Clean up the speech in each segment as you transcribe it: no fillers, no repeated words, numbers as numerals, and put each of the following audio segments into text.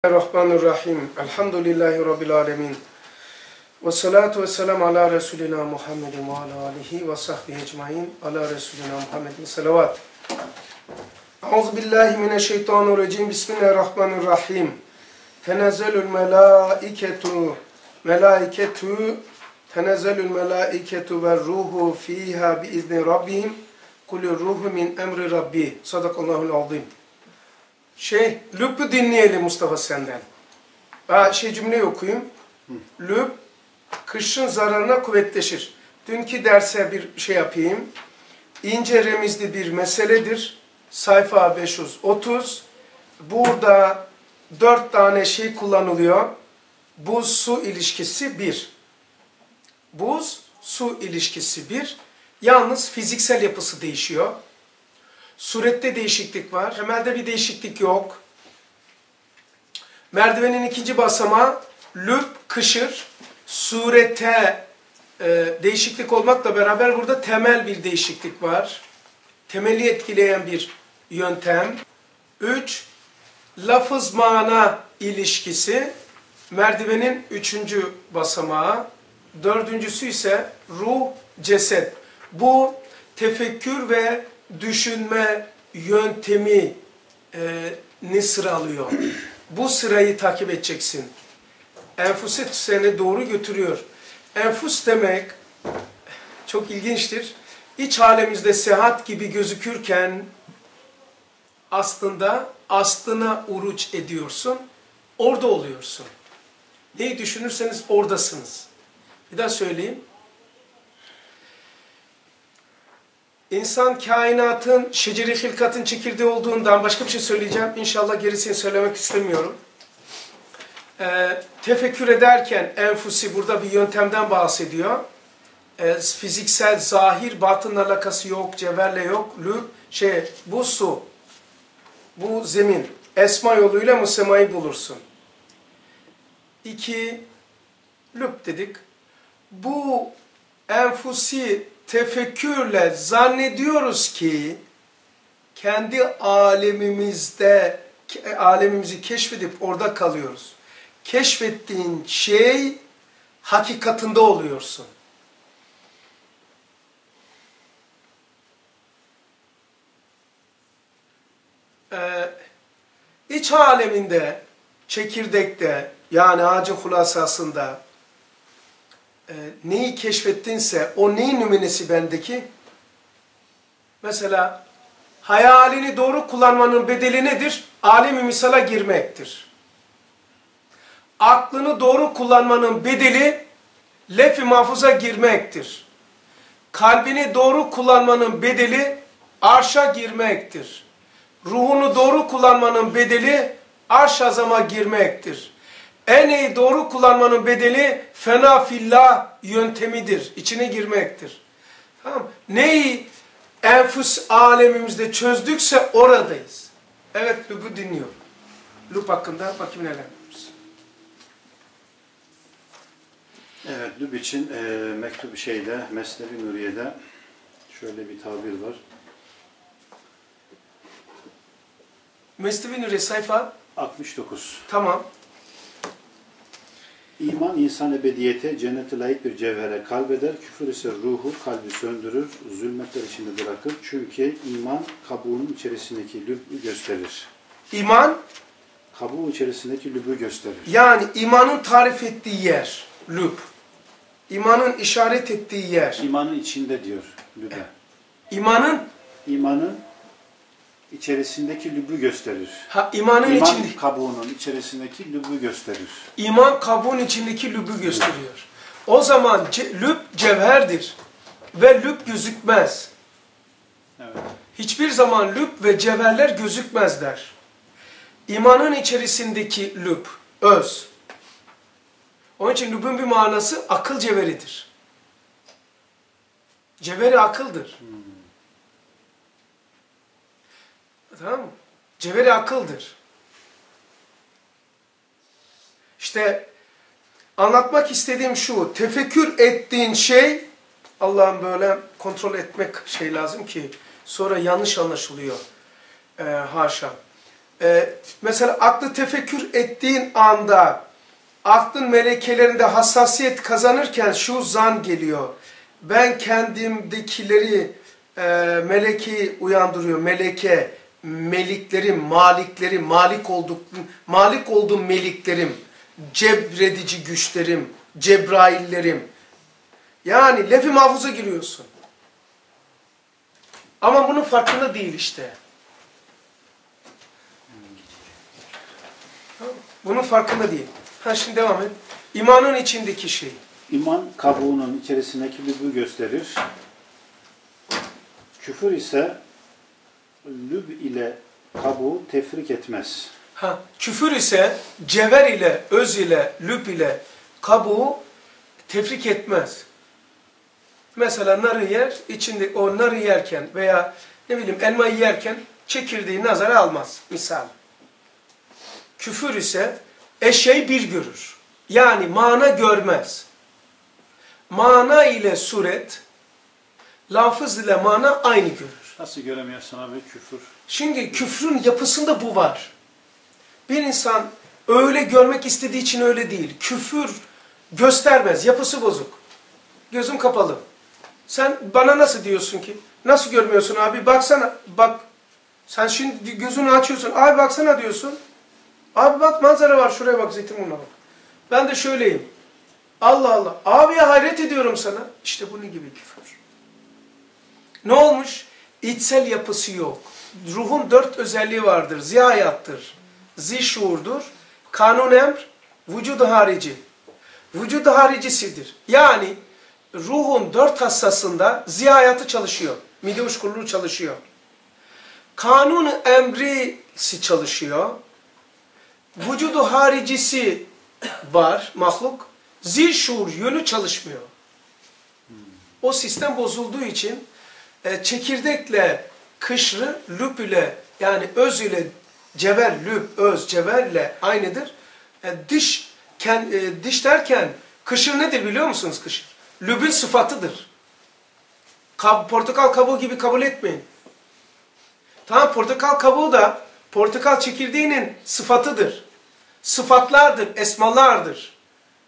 Bismillahirrahmanirrahim. Elhamdülillahi Rabbil alemin. Ve salatu ve selamu ala Resulina Muhammedin ve ala alihi ve sahbihi ecmain. Ala Resulina Muhammedin salavat. Euzubillahimineşşeytanirracim. Bismillahirrahmanirrahim. Tenezzelül melâiketu ve ruhu fîhâ biizni rabbihim. Kulü ruhu min emri rabbi. Sadakallahul azim. Lüb'ü dinleyelim Mustafa senden. Cümleyi okuyayım. Lüb, kışın zararına kuvvetleşir. Dünkü derse bir şey yapayım. İnce remizli bir meseledir. Sayfa 530. Burada 4 tane şey kullanılıyor. Buz-su ilişkisi 1. Buz-su ilişkisi 1. Yalnız fiziksel yapısı değişiyor. Surette değişiklik var. Temelde bir değişiklik yok. Merdivenin ikinci basamağı lüb, kışır. Surete değişiklik olmakla beraber burada temel bir değişiklik var. Temeli etkileyen bir yöntem. 3. Lafız mana ilişkisi. Merdivenin 3. basamağı. 4.'sü ise ruh, ceset. Bu tefekkür ve düşünme yöntemini sıralıyor. Bu sırayı takip edeceksin. Enfus seni doğru götürüyor. Enfus demek çok ilginçtir. İç alemimizde seyahat gibi gözükürken aslında aslına uruç ediyorsun. Orada oluyorsun. Neyi düşünürseniz oradasınız. Bir daha söyleyeyim. İnsan kainatın, şeceri hilkatın çekirdeği olduğundan başka bir şey söyleyeceğim. İnşallah gerisini söylemek istemiyorum. Tefekkür ederken enfusi burada bir yöntemden bahsediyor. Fiziksel, zahir, batınla alakası yok, cevherle yok. Bu su, bu zemin. Esma yoluyla musemayı bulursun. 2. Lüb dedik. Bu enfusi tefekkürle zannediyoruz ki kendi alemimizi keşfedip orada kalıyoruz. Keşfettiğin şey hakikatinde oluyorsun. İç aleminde, çekirdekte yani ağacın hulasasında neyi keşfettinse o neyin nümunesi bendeki? Mesela hayalini doğru kullanmanın bedeli nedir? Alem-i misala girmektir. Aklını doğru kullanmanın bedeli lef-i mahfuza girmektir. Kalbini doğru kullanmanın bedeli arşa girmektir. Ruhunu doğru kullanmanın bedeli arş-ı azama girmektir. En iyi doğru kullanmanın bedeli fena fillah yöntemidir. İçine girmektir. Tamam. Neyi enfus alemimizde çözdükse oradayız. Evet, Lüb'ü dinliyor. Lüb hakkında bakayım neler yapıyoruz. Evet, Lüb için mektup Mesnevi Nuriye'de şöyle bir tabir var. Mesnevi Nuriye sayfa 69. Tamam. İman insan ebediyete, cennete layık bir cevhere kalbeder. Küfür ise ruhu, kalbi söndürür, zulmetler içinde bırakır. Çünkü iman kabuğunun içerisindeki lübü gösterir. İman? Kabuğun içerisindeki lübü gösterir. Yani imanın tarif ettiği yer, lüb. İmanın işaret ettiği yer. İmanın içinde diyor lübe. İmanın içerisindeki lübü gösterir. İman kabuğunun içerisindeki lübü gösterir. İman kabuğun içindeki lübü gösteriyor. O zaman lüb cevherdir. Ve lüb gözükmez. Evet. Hiçbir zaman lüb ve cevherler gözükmezler. İmanın içerisindeki lüb, öz. Onun için lübün bir manası akıl cevheridir. Cevheri akıldır. Tamam mı? Cevheri akıldır. İşte anlatmak istediğim şu, tefekkür ettiğin şey, Allah'ım böyle kontrol etmek lazım ki sonra yanlış anlaşılıyor. Haşa. Mesela aklı tefekkür ettiğin anda aklın melekelerinde hassasiyet kazanırken şu zan geliyor. Ben kendimdekileri melekeyi uyandırıyor. Meleke, meliklerim, maliklerim, malik olduğum meliklerim, cebredici güçlerim, Cebraillerim. Yani lef-i mahfuza giriyorsun. Ama bunun farkında değil işte. Bunun farkında değil. Şimdi devam et. İmanın içindeki şey. İman kabuğunun içerisindeki lübü gösterir. Küfür ise lüb ile kabuğu tefrik etmez. Küfür ise cevher ile, öz ile, lüb ile kabuğu tefrik etmez. Mesela narı yer, içinde o narı yerken veya ne bileyim elmayı yerken çekirdeği nazara almaz misal. Küfür ise eşeği bir görür. Yani mana görmez. Mana ile suret, lafız ile mana aynı görür. Nasıl göremiyorsun abi küfür? Şimdi küfrün yapısında bu var. Bir insan öyle görmek istediği için öyle değil. Küfür göstermez, yapısı bozuk. Gözüm kapalı. Sen bana nasıl diyorsun ki? Nasıl görmüyorsun abi? Baksana, bak. Sen şimdi gözünü açıyorsun. Abi baksana diyorsun. Abi bak manzara var, şuraya bak, Zeytinburnu'na bak. Ben de şöyleyim. Allah Allah. Abiye hayret ediyorum sana. İşte bunun gibi küfür. Ne olmuş? İçsel yapısı yok. Ruhun 4 özelliği vardır. Zihayattır. Zişuurdur. Kanun emr. Vücud-u harici. Vücud-u haricisidir. Yani ruhun 4 hassasında zihayatı çalışıyor. Mide uçkurluğu çalışıyor. Kanun emrisi çalışıyor. Vücudu haricisi var, mahluk. Zişuur yönü çalışmıyor. O sistem bozulduğu için çekirdekle kışrı, lüb ile yani öz ile cevher, lüb, öz, cevherle aynıdır. Diş derken kışır nedir biliyor musunuz kışır? Lübün sıfatıdır. Portakal kabuğu gibi kabul etmeyin. Tamam, portakal kabuğu da portakal çekirdeğinin sıfatıdır. Sıfatlardır, esmalardır.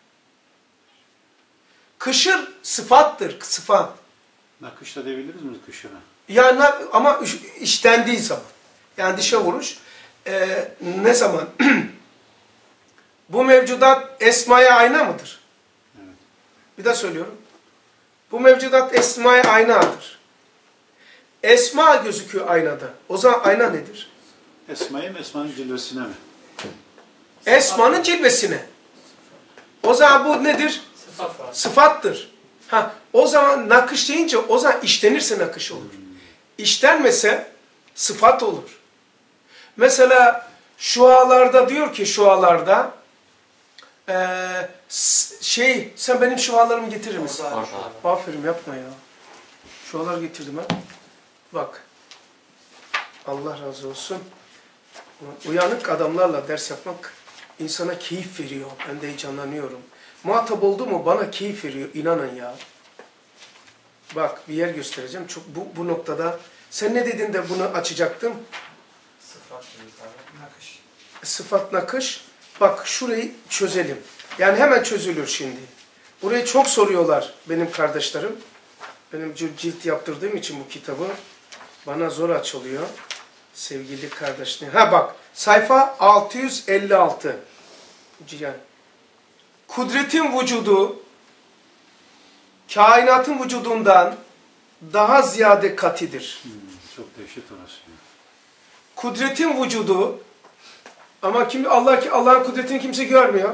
Kışır sıfattır, sıfat. Nakış da diyebiliriz mi kışına? Yani ama işlendiği zaman. Yani dişe vuruş. Ne zaman? Bu mevcudat esmaya ayna mıdır? Evet. Bir daha söylüyorum. Bu mevcudat esmaya aynadır. Esma gözüküyor aynada. O zaman ayna nedir? Esma'ya mı, Esma'nın cilvesine mi? Esmanın cilvesine. O zaman bu nedir? Sıfattır. O zaman nakış deyince o zaman işlenirse nakış olur. İşlenmese sıfat olur. Mesela şualarda diyor ki şualarda sen benim şualarımı getirir misin? Aferin, yapma ya. Şualar getirdim ha. Bak. Allah razı olsun. Uyanık adamlarla ders yapmak insana keyif veriyor. Ben de heyecanlanıyorum. Muhatap oldu mu bana keyif veriyor. İnanın ya. Bak bir yer göstereceğim. Çok bu noktada. Sen ne dedin de bunu açacaktım? Sıfat nakış. Sıfat nakış. Bak şurayı çözelim. Yani hemen çözülür şimdi. Burayı çok soruyorlar benim kardeşlerim. Benim cilt yaptırdığım için bu kitabı bana zor açılıyor. Sevgili kardeşlerim. Bak sayfa 656. Kudretin vücudu kainatın vücudundan daha ziyade katidir. Çok dehşet orası. Kudretin vücudu ama Allah'ın kudretini kimse görmüyor.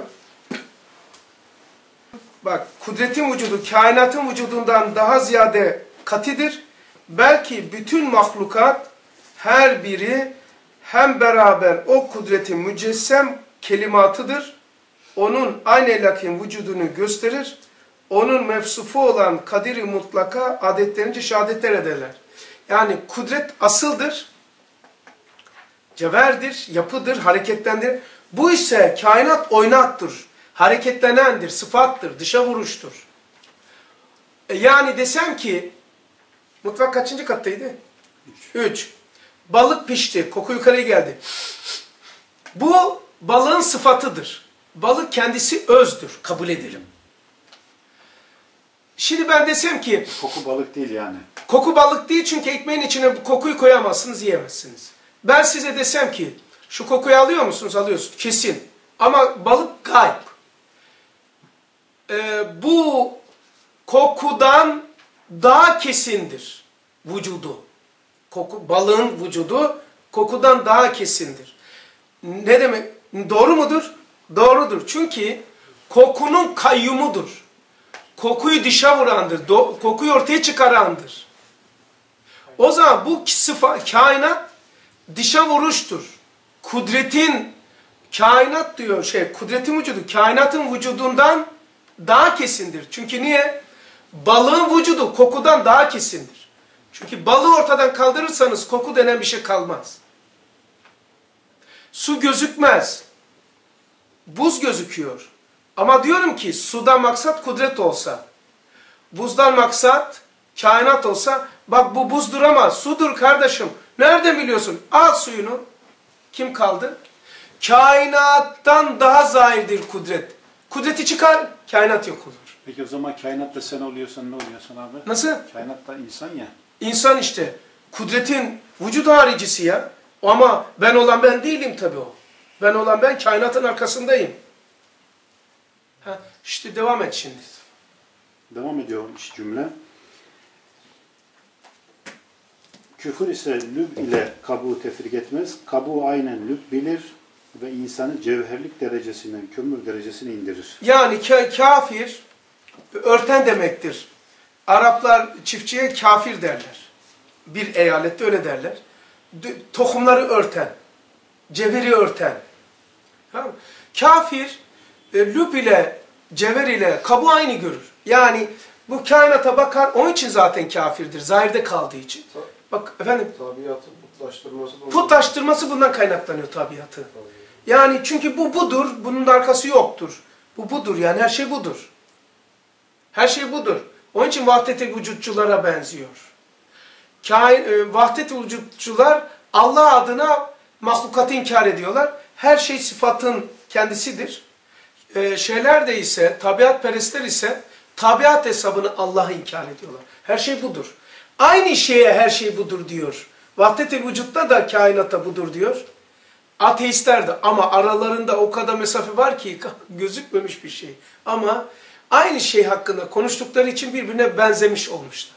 Bak kudretin vücudu kainatın vücudundan daha ziyade katidir. Belki bütün mahlukat her biri hem beraber o kudretin mücessem kelimatıdır. Onun aynelakin vücudunu gösterir. Onun mevsufu olan kadir-i mutlaka adetlerince şehadetler ederler. Yani kudret asıldır, cevherdir, yapıdır, hareketlendirir. Bu ise kainat oynaktır, hareketlenendir, sıfattır, dışa vuruştur. Yani desem ki, mutfak kaçıncı kattaydı? 3. Balık pişti, koku yukarıya geldi. Bu balığın sıfatıdır. Balık kendisi özdür. Kabul edelim. Şimdi ben desem ki Koku balık değil yani. koku balık değil çünkü ekmeğin içine bu kokuyu koyamazsınız, yiyemezsiniz. Ben size desem ki şu kokuyu alıyor musunuz? Alıyorsunuz. Kesin. Ama balık gayb. Bu kokudan daha kesindir vücudu. Balığın vücudu kokudan daha kesindir. Ne demek? Doğru mudur? Doğrudur. Çünkü kokunun kayyumudur. Kokuyu dışa vurandır. Kokuyu ortaya çıkarandır. O zaman bu kainat dışa vuruştur. Kudretin kainat diyor kudretin vücudu kainatın vücudundan daha kesindir. Çünkü niye? Balığın vücudu kokudan daha kesindir. Çünkü balığı ortadan kaldırırsanız koku denen bir şey kalmaz. Su gözükmez. Buz gözüküyor. Ama diyorum ki sudan maksat kudret olsa, buzdan maksat kainat olsa, bak bu buzdur ama sudur kardeşim. Nereden biliyorsun? Al suyunu. Kim kaldı? Kainattan daha zahirdir kudret. Kudreti çıkar, kainat yok olur. Peki o zaman kainatta sen oluyorsan ne oluyorsun abi? Nasıl? Kainatta insan ya. İnsan işte. Kudretin vücut haricisi ya. Ama ben olan ben değilim tabii o. Ben olan ben kainatın arkasındayım. İşte devam et şimdi. Devam ediyormuş cümle. Küfür ise lüb ile kabuğu tefrik etmez. Kabuğu aynen lüb bilir ve insanı cevherlik derecesinden kömür derecesine indirir. Yani kafir örten demektir. Araplar çiftçiye kafir derler. Bir eyalette öyle derler. Tohumları örten, cevheri örten. Kafir lüb ile cevher ile kabuğu aynı görür. Yani bu kainata bakar, onun için zaten kafirdir. Zahirde kaldığı için. Bak efendim. Tabiatı putlaştırması. Putlaştırması bundan kaynaklanıyor tabiatı. Yani çünkü bu budur, bunun da arkası yoktur. Bu budur yani her şey budur. Her şey budur. Onun için vahdet-i vücutçulara benziyor. Vahdet-i vücutçular Allah adına mahlukatı inkar ediyorlar. Her şey sıfatın kendisidir. Şeyler de ise, tabiatperestler ise tabiat hesabını Allah'a inkar ediyorlar. Her şey budur. Aynı şeye her şey budur diyor. Vahdet-i vücutta da kainata budur diyor. Ateistler de ama aralarında o kadar mesafe var ki gözükmemiş bir şey. Ama aynı şey hakkında konuştukları için birbirine benzemiş olmuşlar.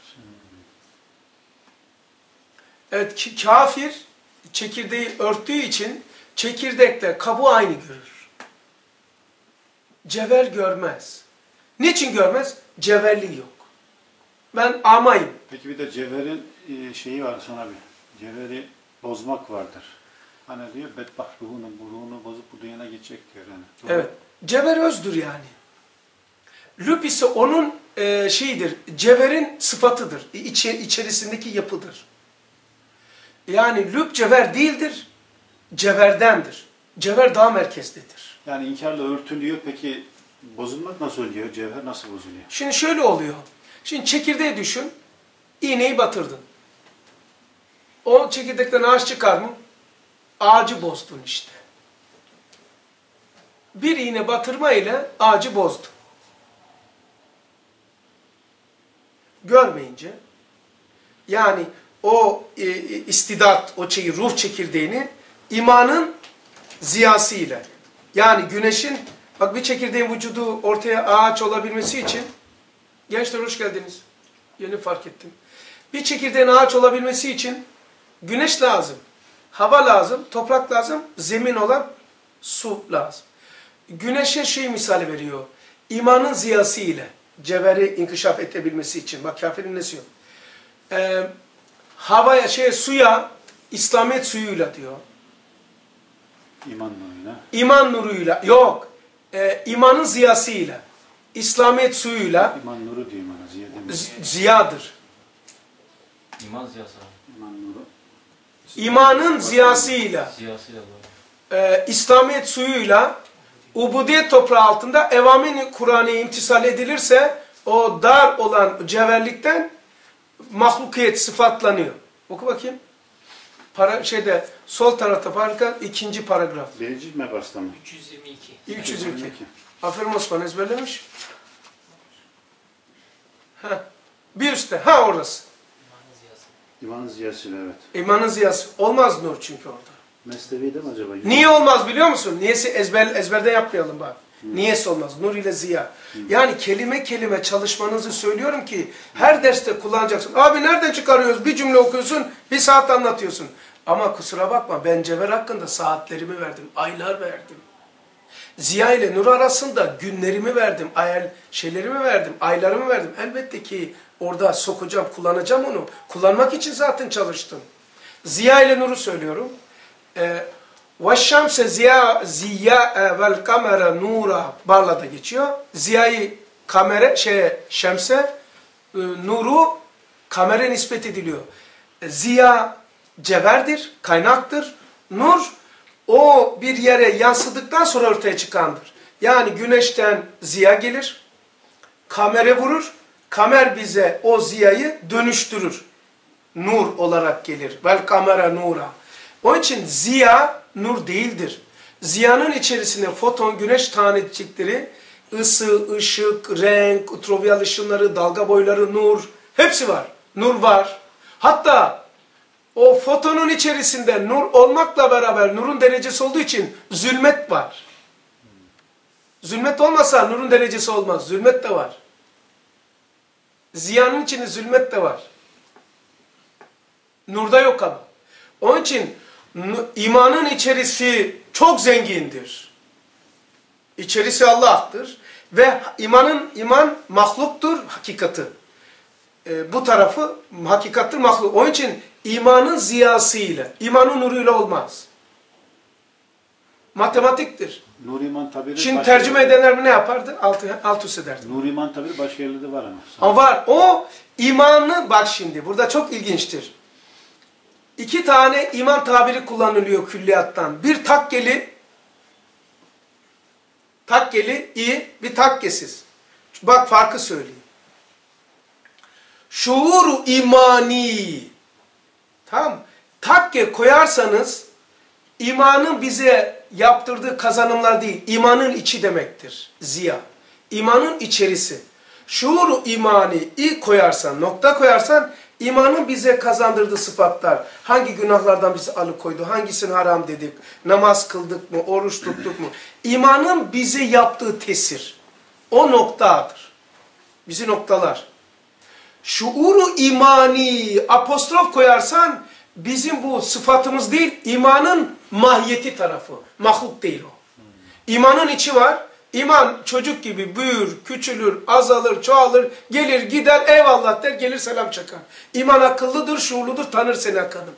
Evet, kafir çekirdeği örttüğü için çekirdekle kabuğu aynı görür. Cevher görmez. Niçin görmez? Cevherliği yok. Ben amayım. Peki bir de cevherin şeyi var sonra bir. Cevheri bozmak vardır. Hani diyor bedbaht ruhunu bozup bu dünyana geçecek diyor yani. Doğru. Evet. Cevher özdür yani. Lüb ise onun şeyidir. Cevherin sıfatıdır. İçerisindeki yapıdır. Yani lüb cevher değildir. Cevherdendir. Cevher daha merkezdedir. Yani inkarla örtülüyor. Peki bozulmak nasıl oluyor? Cevher nasıl bozuluyor? Şimdi şöyle oluyor. Şimdi çekirdeği düşün. İğneyi batırdın. O çekirdekten ağaç çıkar mı? Ağacı bozdun işte. Bir iğne batırma ile ağacı bozdun. Görmeyince yani o istidat, o ruh çekirdeğini imanın ziyasıyla yani güneşin bak bir çekirdeğin vücudu ortaya ağaç olabilmesi için gençler hoş geldiniz. Yeni fark ettim. Bir çekirdeğin ağaç olabilmesi için güneş lazım, hava lazım, toprak lazım, zemin olan su lazım. Güneşe şey misali veriyor. İmanın ziyası ile cevheri inkişaf edebilmesi için. Bak kafirin nesi yok. Havaya, suya, İslamiyet suyuyla diyor. İman nuruyla. İman nuruyla. Yok. İmanın ziyasıyla. İslamiyet suyuyla. İman nuru diyor imana. Ziya demiyor. Ziyadır. İman ziyası. İman nuru. İmanın ziyasıyla. Ziyasıyla İslamiyet suyuyla ubudiyet toprağı altında evamin Kur'an'a imtisal edilirse o dar olan cevherlikten mahlukiyet sıfatlanıyor. Oku bakayım. Sol tarafta paragraf, ikinci paragraf. Birinci mebasta mı? 322. 302. Aferin Osman, ezberlemiş. Bir üstte. Orası. İmanın ziyası, evet. İmanın ziyası. Olmaz nur çünkü orada. Mesnevi'de mi acaba? Niye olmaz biliyor musun? Niyesi ezberden yapmayalım bak. Niyesi olmaz. Nur ile ziya. Yani kelime kelime çalışmanızı söylüyorum ki her derste kullanacaksın. Abi nereden çıkarıyoruz? Bir cümle okuyorsun, bir saat anlatıyorsun. Ama kusura bakma, ben Cevher hakkında saatlerimi verdim, aylar verdim. Ziya ile nur arasında günlerimi verdim, şeylerimi verdim, aylarımı verdim. Elbette ki orada sokacağım, kullanacağım onu. Kullanmak için zaten çalıştım. Ziya ile nuru söylüyorum. وَالشَّمْسَ زِيَّاءَ وَالْقَمَرَ nura Barla'da geçiyor. Ziya'yı şemse, nuru kamera nispet ediliyor. Ziya cevherdir, kaynaktır. Nur o bir yere yansıdıktan sonra ortaya çıkandır. Yani güneşten ziya gelir, kamera vurur, kamer bize o ziyayı dönüştürür. Nur olarak gelir. Vel kamera nura. Onun için ziya nur değildir. Ziyanın içerisinde foton, güneş tanecikleri, ısı, ışık, renk, ultraviyol ışınları, dalga boyları, nur, hepsi var. Nur var. Hatta o fotonun içerisinde nur olmakla beraber nurun derecesi olduğu için zulmet var. Zulmet olmasa nurun derecesi olmaz. Zulmet de var. Ziyanın içinde zulmet de var. Nurda yok ama. Onun için imanın içerisi çok zengindir. İçerisi Allah'tır. Ve iman mahluktur, hakikati. Bu tarafı hakikattır, mahluk. Onun için imanın ziyasıyla, imanın nuruyla olmaz. Matematiktir. Nur iman tabiri. Şimdi tercüme edenler ne yapardı? Alt üst ederdi. Nur iman tabiri başka yerlerde var ama. Ama var. O imanı, bak şimdi burada çok ilginçtir. 2 tane iman tabiri kullanılıyor külliyattan. Bir takkeli iyi, bir takkesiz. Bak farkı söyleyeyim. Şuuru imani. Tamam. Takke koyarsanız imanın bize yaptırdığı kazanımlar değil, imanın içi demektir. Ziya. İmanın içerisi. Şuuru imani i koyarsan, nokta koyarsan imanın bize kazandırdığı sıfatlar. Hangi günahlardan bizi alıkoydu, hangisini haram dedik, namaz kıldık mı, oruç tuttuk mu? İmanın bize yaptığı tesir. O noktadır. Bizi noktalar. Şuuru imani apostrof koyarsan bizim bu sıfatımız değil, imanın mahiyeti tarafı. Mahluk değil o. İmanın içi var. İman çocuk gibi büyür, küçülür, azalır, çoğalır, gelir, gider, eyvallah der, gelir selam çakar. İman akıllıdır, şuurludur, tanır seni Hakan'ım.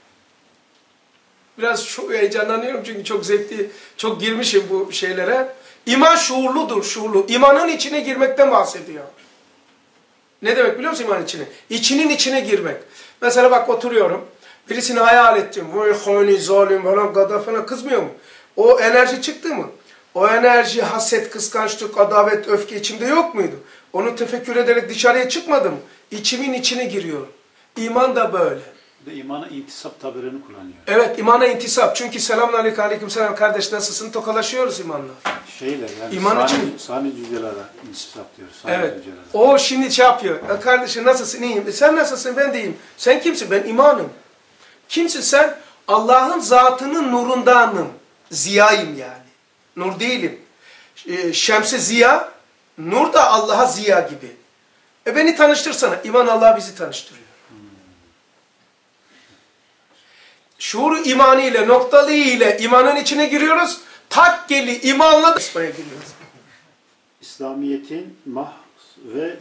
Biraz heyecanlanıyorum çünkü çok zevkli, çok girmişim bu şeylere. İman şuurludur, şuurlu. İmanın içine girmekten bahsediyor. Ne demek biliyor musun imanın içine? İçinin içine girmek. Mesela bak oturuyorum, birisini hayal ettim. Vay hani zalim falan, Gaddafi'ne kızmıyor mu? O enerji çıktı mı? O enerji, haset, kıskançlık, adavet, öfke içimde yok muydu? Onu tefekkür ederek dışarıya çıkmadım. İçimin içine giriyor. İman da böyle. Ve imana intisap tabirini kullanıyor. Evet, imana intisap. Çünkü selamünaleyküm, aleykümselam kardeş nasılsın? Tokalaşıyoruz imanla. Şeyler yani İman için. sani cücelere intisap diyoruz. Evet. O şimdi şey yapıyor. Kardeşim nasılsın? İyiyim. Sen nasılsın? Ben de iyiyim. Sen kimsin? Ben imanım. Kimsin sen? Allah'ın zatının nurundanım. Ziyayım yani. Nur değilim. Şemse ziya, nur da Allah'a ziya gibi. Beni tanıştırsana. İman Allah bizi tanıştırıyor. Şuur imanı ile, noktalı ile imanın içine giriyoruz. Takkeli imanla ismaya giriyoruz. İslamiyet'in mah ve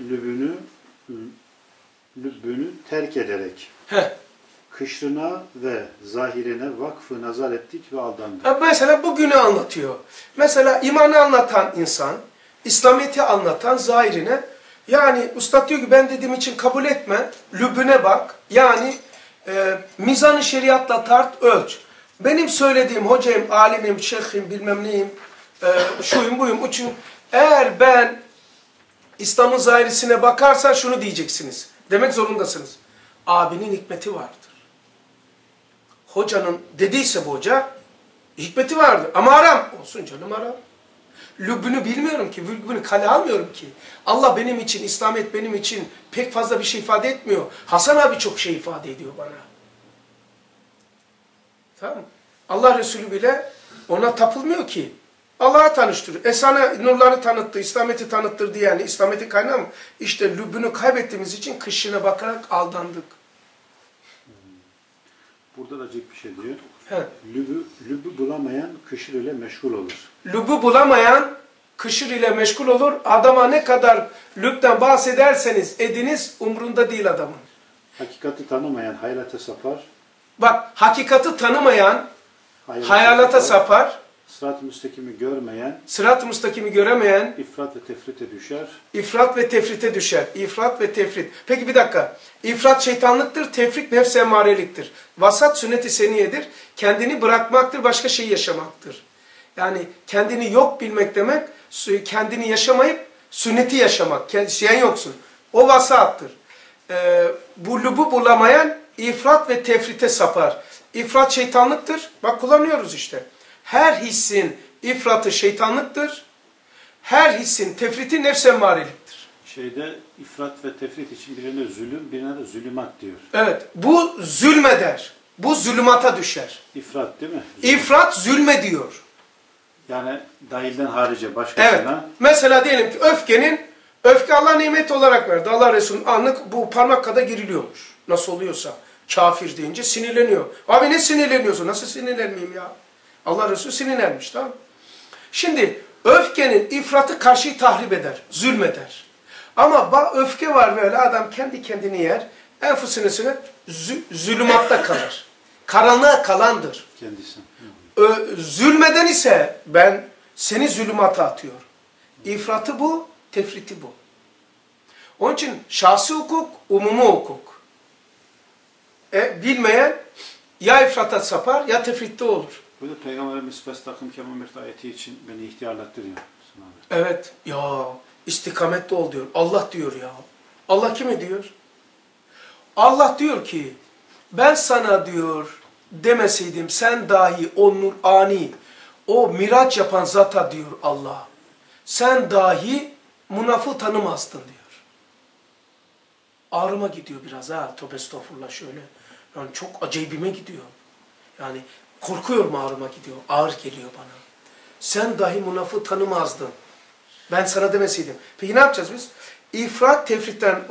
lübünü terk ederek kışrına ve zahirine vakfı nazar ettik ve aldandık. Mesela bugünü anlatıyor. Mesela imanı anlatan insan, İslamiyet'i anlatan zahirine, yani Üstad diyor ki ben dediğim için kabul etme, lübüne bak. Yani mizan-ı şeriatla tart, ölç. Benim söylediğim hocayım, alimim, şeyhim, bilmem neyim, şuyum, buyum, uçum. Eğer ben İslam'ın zahirisine bakarsan şunu diyeceksiniz. Demek zorundasınız. Abinin hikmeti vardır. hocanın dediyse bu hoca hikmeti vardır. Ama haram. Olsun canım haram. Lübbünü bilmiyorum ki, vülgünü kale almıyorum ki. Allah benim için, İslamiyet benim için pek fazla bir şey ifade etmiyor. Hasan abi çok şey ifade ediyor bana. Tamam mı? Allah Resulü bile ona tapılmıyor ki. Allah'a tanıştırıyor. Sana nurları tanıttı, İslamiyet'i tanıttırdı yani. İslamiyet'in kaynağı mı? İşte lübbünü kaybettiğimiz için kışına bakarak aldandık. Burada da acayip bir şey diyor. He. Lübü bulamayan kışır ile meşgul olur. Lübbü bulamayan kışır ile meşgul olur. Adama ne kadar lübden bahsederseniz ediniz umrunda değil adamın. Hakikati tanımayan hayrata sapar. Bak hakikati tanımayan hayalata sapar. Sırat-ı müstakimi görmeyen, Sırat-ı müstakimi göremeyen ifrat ve tefrite düşer. ifrat ve tefrite düşer. İfrat ve tefrit. Peki bir dakika. İfrat şeytanlıktır, tefrit nefs emmareliktir. Vasat sünnet-i seniyedir. Kendini bırakmaktır, başka şey yaşamaktır. Yani kendini yok bilmek demek, kendini yaşamayıp sünneti yaşamak. Sen yoksun. O vasattır. Bu lübü bulamayan ifrat ve tefrite sapar. İfrat şeytanlıktır. Bak kullanıyoruz işte. Her hissin ifratı şeytanlıktır. Her hissin tefriti nefs emmareliktir. Şeyde ifrat ve tefrit için birine zulüm, birine de zulümat diyor. Evet. Bu zulmeder. Bu zulümata düşer. İfrat değil mi? İfrat zulme diyor. Yani dahilden harice başkasına. Evet. Mesela diyelim ki öfke Allah nimeti olarak verdi. Allah Resulü'nün anlık bu parmak kadar giriliyormuş. Nasıl oluyorsa. Kafir deyince sinirleniyor. Abi ne sinirleniyorsun? Nasıl sinirlenmeyeyim ya? Allah Resulü sinirlenmiş, tamam mı? Şimdi öfkenin ifratı karşıyı tahrip eder, zulmeder. Ama öfke var böyle adam kendi kendini yer, enfusine zulümatta kalır. Karanlığa kalandır. Kendisi. Zulmeden ise ben seni zulümata atıyorum. İfratı bu, tefriti bu. Onun için şahsi hukuk, umumi hukuk. Bilmeyen ya ifrata sapar ya tefritte olur. Burada Peygamberimiz Festakım Kemamet ayeti için beni ihtiyarlattırıyor. Evet. Ya istikamette ol diyor. Allah diyor ya. Allah kime diyor? Allah diyor ki ben sana diyor demeseydim sen dahi o Nurani, o miraç yapan zata diyor Allah. Sen dahi münafığı tanımazdın diyor. Ağrıma gidiyor biraz ha. Tövbe estağfurullah şöyle. Yani çok acayibime gidiyor. Yani korkuyorum ağrıma gidiyor. Ağır geliyor bana. Sen dahi münafığı tanımazdın. Ben sana demeseydim. Peki ne yapacağız biz? İfrat tefritten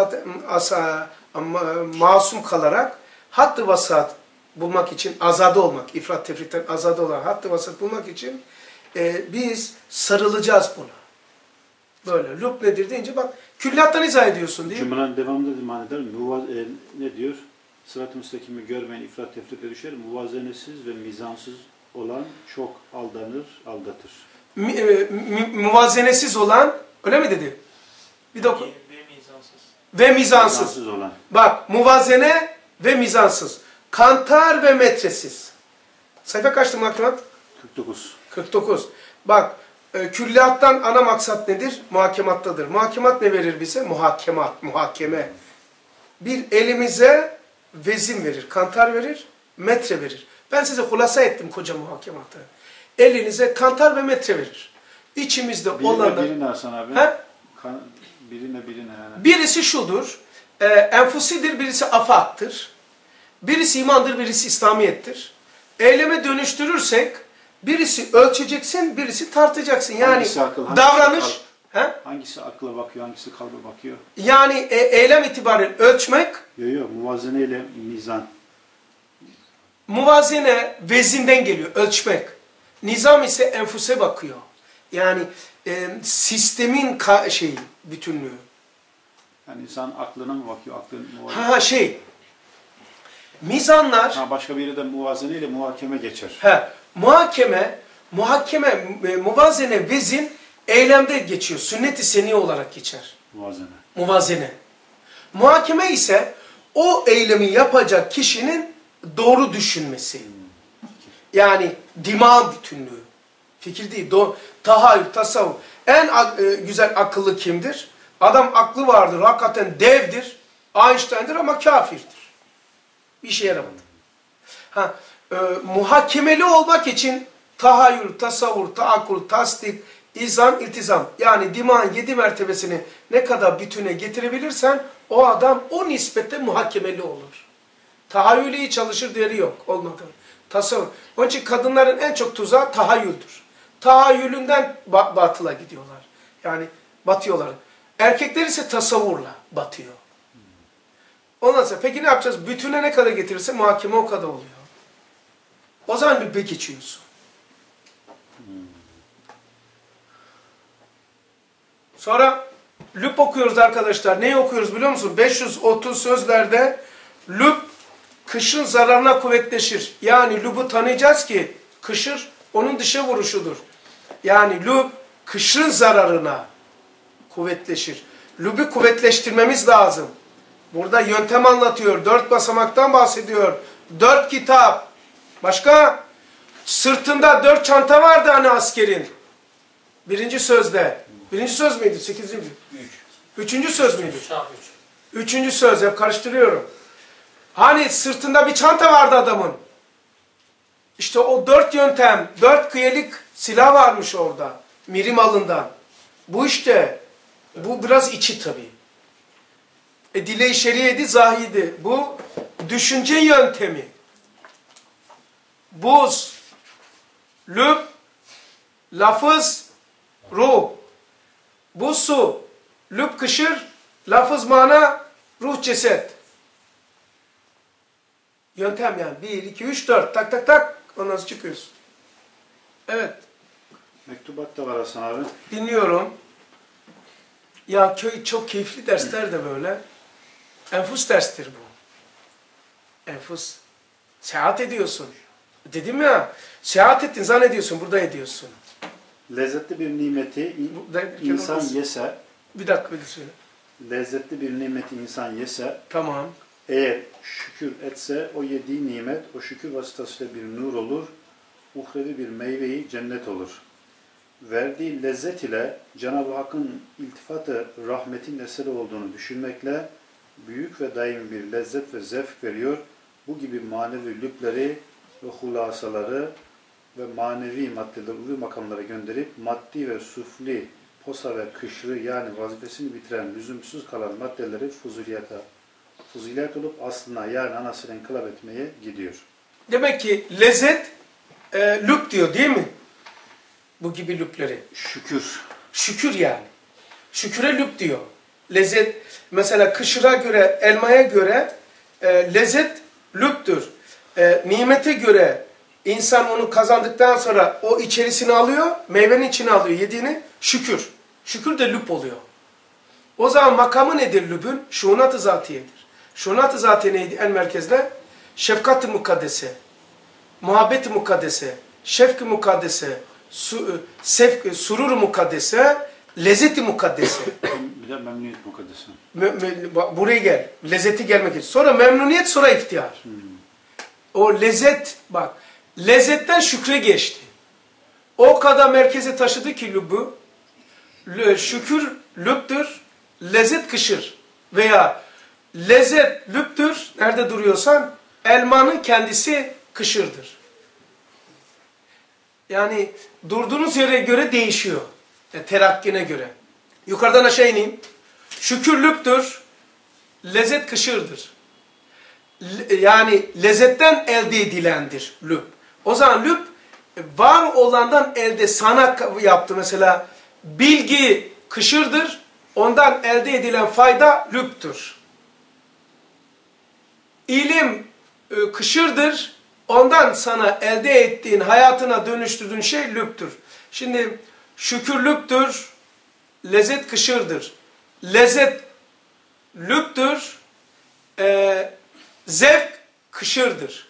masum kalarak hattı vasat bulmak için azade olmak. İfrat tefritten azade olan hattı vasat bulmak için biz sarılacağız buna. Böyle lüb nedir deyince bak külliyattan izah ediyorsun değil mi? Cümlenin devamında diman eder. Ne diyor? Sırat-ı müstakimi görmeyen ifrat tefrite düşer. Muvazenesiz ve mizansız olan çok aldanır, aldatır. Muvazenesiz olan, öyle mi dedi? Bir de oku. Ve mizansız. Mizansız olan. Bak, muvazene ve mizansız. Kantar ve metresiz. Sayfa kaçtı mahkemat? 49. 49. Bak, külliyattan ana maksat nedir? Muhakemattadır. Muhakemat ne verir bize? Muhakemat, muhakeme. Bir elimize vezin verir, kantar verir, metre verir. Ben size hulasa ettim koca muhakematı. Elinize kantar ve metre verir. İçimizde olanlar... Birine Hasan abi. He? Birine yani. Birisi şudur, enfusidir, birisi afattır. Birisi imandır, birisi İslamiyettir. Eyleme dönüştürürsek, birisi ölçeceksin, birisi tartacaksın. Yani davranış... Hangisi akla bakıyor, hangisi kalbe bakıyor? Yani eylem itibariyle ölçmek... Yok, muvazene ile mizan. Muvazene vezinden geliyor, ölçmek. Nizam ise enfuse bakıyor. Yani sistemin bütünlüğü. Yani insan aklına mı bakıyor? Mizanlar... başka bir yere de muvazene ile muhakeme geçer. Muvazene, vezin eylemde geçiyor. Sünnet-i seniye olarak geçer. Muvazene. Muhakeme ise o eylemi yapacak kişinin doğru düşünmesi. Yani dima bütünlüğü. Fikir değil. Tahayyül, tasavvuf. En güzel akıllı kimdir? Adam aklı vardır, hakikaten devdir, Einstein'dir ama kafirdir. Bir işe yaramadı. Muhakemeli olmak için tahayyül, tasavvur, taakkul, tasdik, izan, iltizam. Yani dimağın 7 mertebesini ne kadar bütüne getirebilirsen o adam o nispette muhakemeli olur. Tahayyülü iyi çalışır, diğeri yok. Olmadı. Tasavvur. Onun için kadınların en çok tuzağı tahayyüldür. Tahayyülünden batıla gidiyorlar. Yani batıyorlar. Erkekler ise tasavvurla batıyor. Ondan sonra peki ne yapacağız? Bütüne ne kadar getirirse muhakeme o kadar oluyor. O zaman bir geçiyorsun. Sonra lüb okuyoruz arkadaşlar. Neyi okuyoruz biliyor musun? 530 sözlerde lüb kışın zararına kuvvetleşir. Yani lübü tanıyacağız ki kışır onun dışa vuruşudur. Yani lüb kışın zararına kuvvetleşir. Lübü kuvvetleştirmemiz lazım. Burada yöntem anlatıyor. 4 basamaktan bahsediyor. 4 kitap. Başka? Sırtında 4 çanta vardı hani askerin. Birinci sözde. Birinci söz müydü? 8. Üçüncü söz müydü? Üçüncü söz. Hep karıştırıyorum. Hani sırtında bir çanta vardı adamın. İşte o 4 yöntem, 4 kıyelik silah varmış orada. Miri malından. Bu işte, bu biraz içi tabii. Dile-i şeriyedi, zahidi. Bu düşünce yöntemi. Buz, lüb, lafız, ruh. Buz su, lüb kışır, lafız mana, ruh ceset. Yöntem yani. 1, 2, 3, 4. Tak tak tak. Ondan sonra çıkıyorsun. Evet. Mektubat da var Hasan abi. Dinliyorum. Ya çok keyifli dersler de böyle. Enfus derstir bu. Enfus. Seyahat ediyorsun. Dedim ya, seyahat ettin zannediyorsun, burada ediyorsun. Lezzetli bir nimeti insan yese, bir dakika bir söyle. Lezzetli bir nimeti insan yese, Tamam. eğer şükür etse o yediği nimet o şükür vasıtasıyla bir nur olur, uhrevi bir meyveyi cennet olur. Verdiği lezzet ile Cenab-ı Hakk'ın iltifatı rahmetin eseri olduğunu düşünmekle büyük ve daim bir lezzet ve zevk veriyor. Bu gibi manevi lübleri ve hulasaları ve manevi maddeleri makamlara gönderip maddi ve sufli, posa ve kışrı yani vazifesini bitiren lüzumsuz kalan maddeleri fuziliyat olup aslına yani anasını inkılap etmeye gidiyor. Demek ki lezzet lüb diyor değil mi? Bu gibi lübleri. Şükür. Şükür yani. Şüküre lüb diyor. Lezzet mesela kışıra göre, elmaya göre lezzet lübdür. Nimete göre insan onu kazandıktan sonra o içerisini alıyor, meyvenin içine alıyor yediğini, şükür. Şükür de lüb oluyor. O zaman makamı nedir lübün? Şuunat-ı zatiyedir. Şuunat-ı zatiye neydi en merkezde? Şefkat-ı mukaddese, muhabbet-i mukaddese, şefk-i mukaddese, surur-u mukaddese, lezzet-i mukaddese. Bir de memnuniyet mukaddesi. Buraya gel. Lezzeti gelmek için. Sonra memnuniyet, sonra iftihar. O lezzet, bak. Lezzetten şükre geçti. O kadar merkeze taşıdı ki lübü. Şükür lübdür, lezzet kışır. Veya lezzet lübdür, nerede duruyorsan, elmanın kendisi kışırdır. Yani durduğunuz yere göre değişiyor. Terakkine göre. Yukarıdan aşağı ineyim. Şükür lübdür, lezzet kışırdır. Yani lezzetten elde edilendir lüb. O zaman lüb var olandan elde sana yaptı mesela bilgi kışırdır, ondan elde edilen fayda lübdür. İlim kışırdır, ondan sana elde ettiğin, hayatına dönüştürdüğün şey lübdür. Şimdi şükür lübdür, lezzet kışırdır. Lezzet lübdür, zevk kışırdır.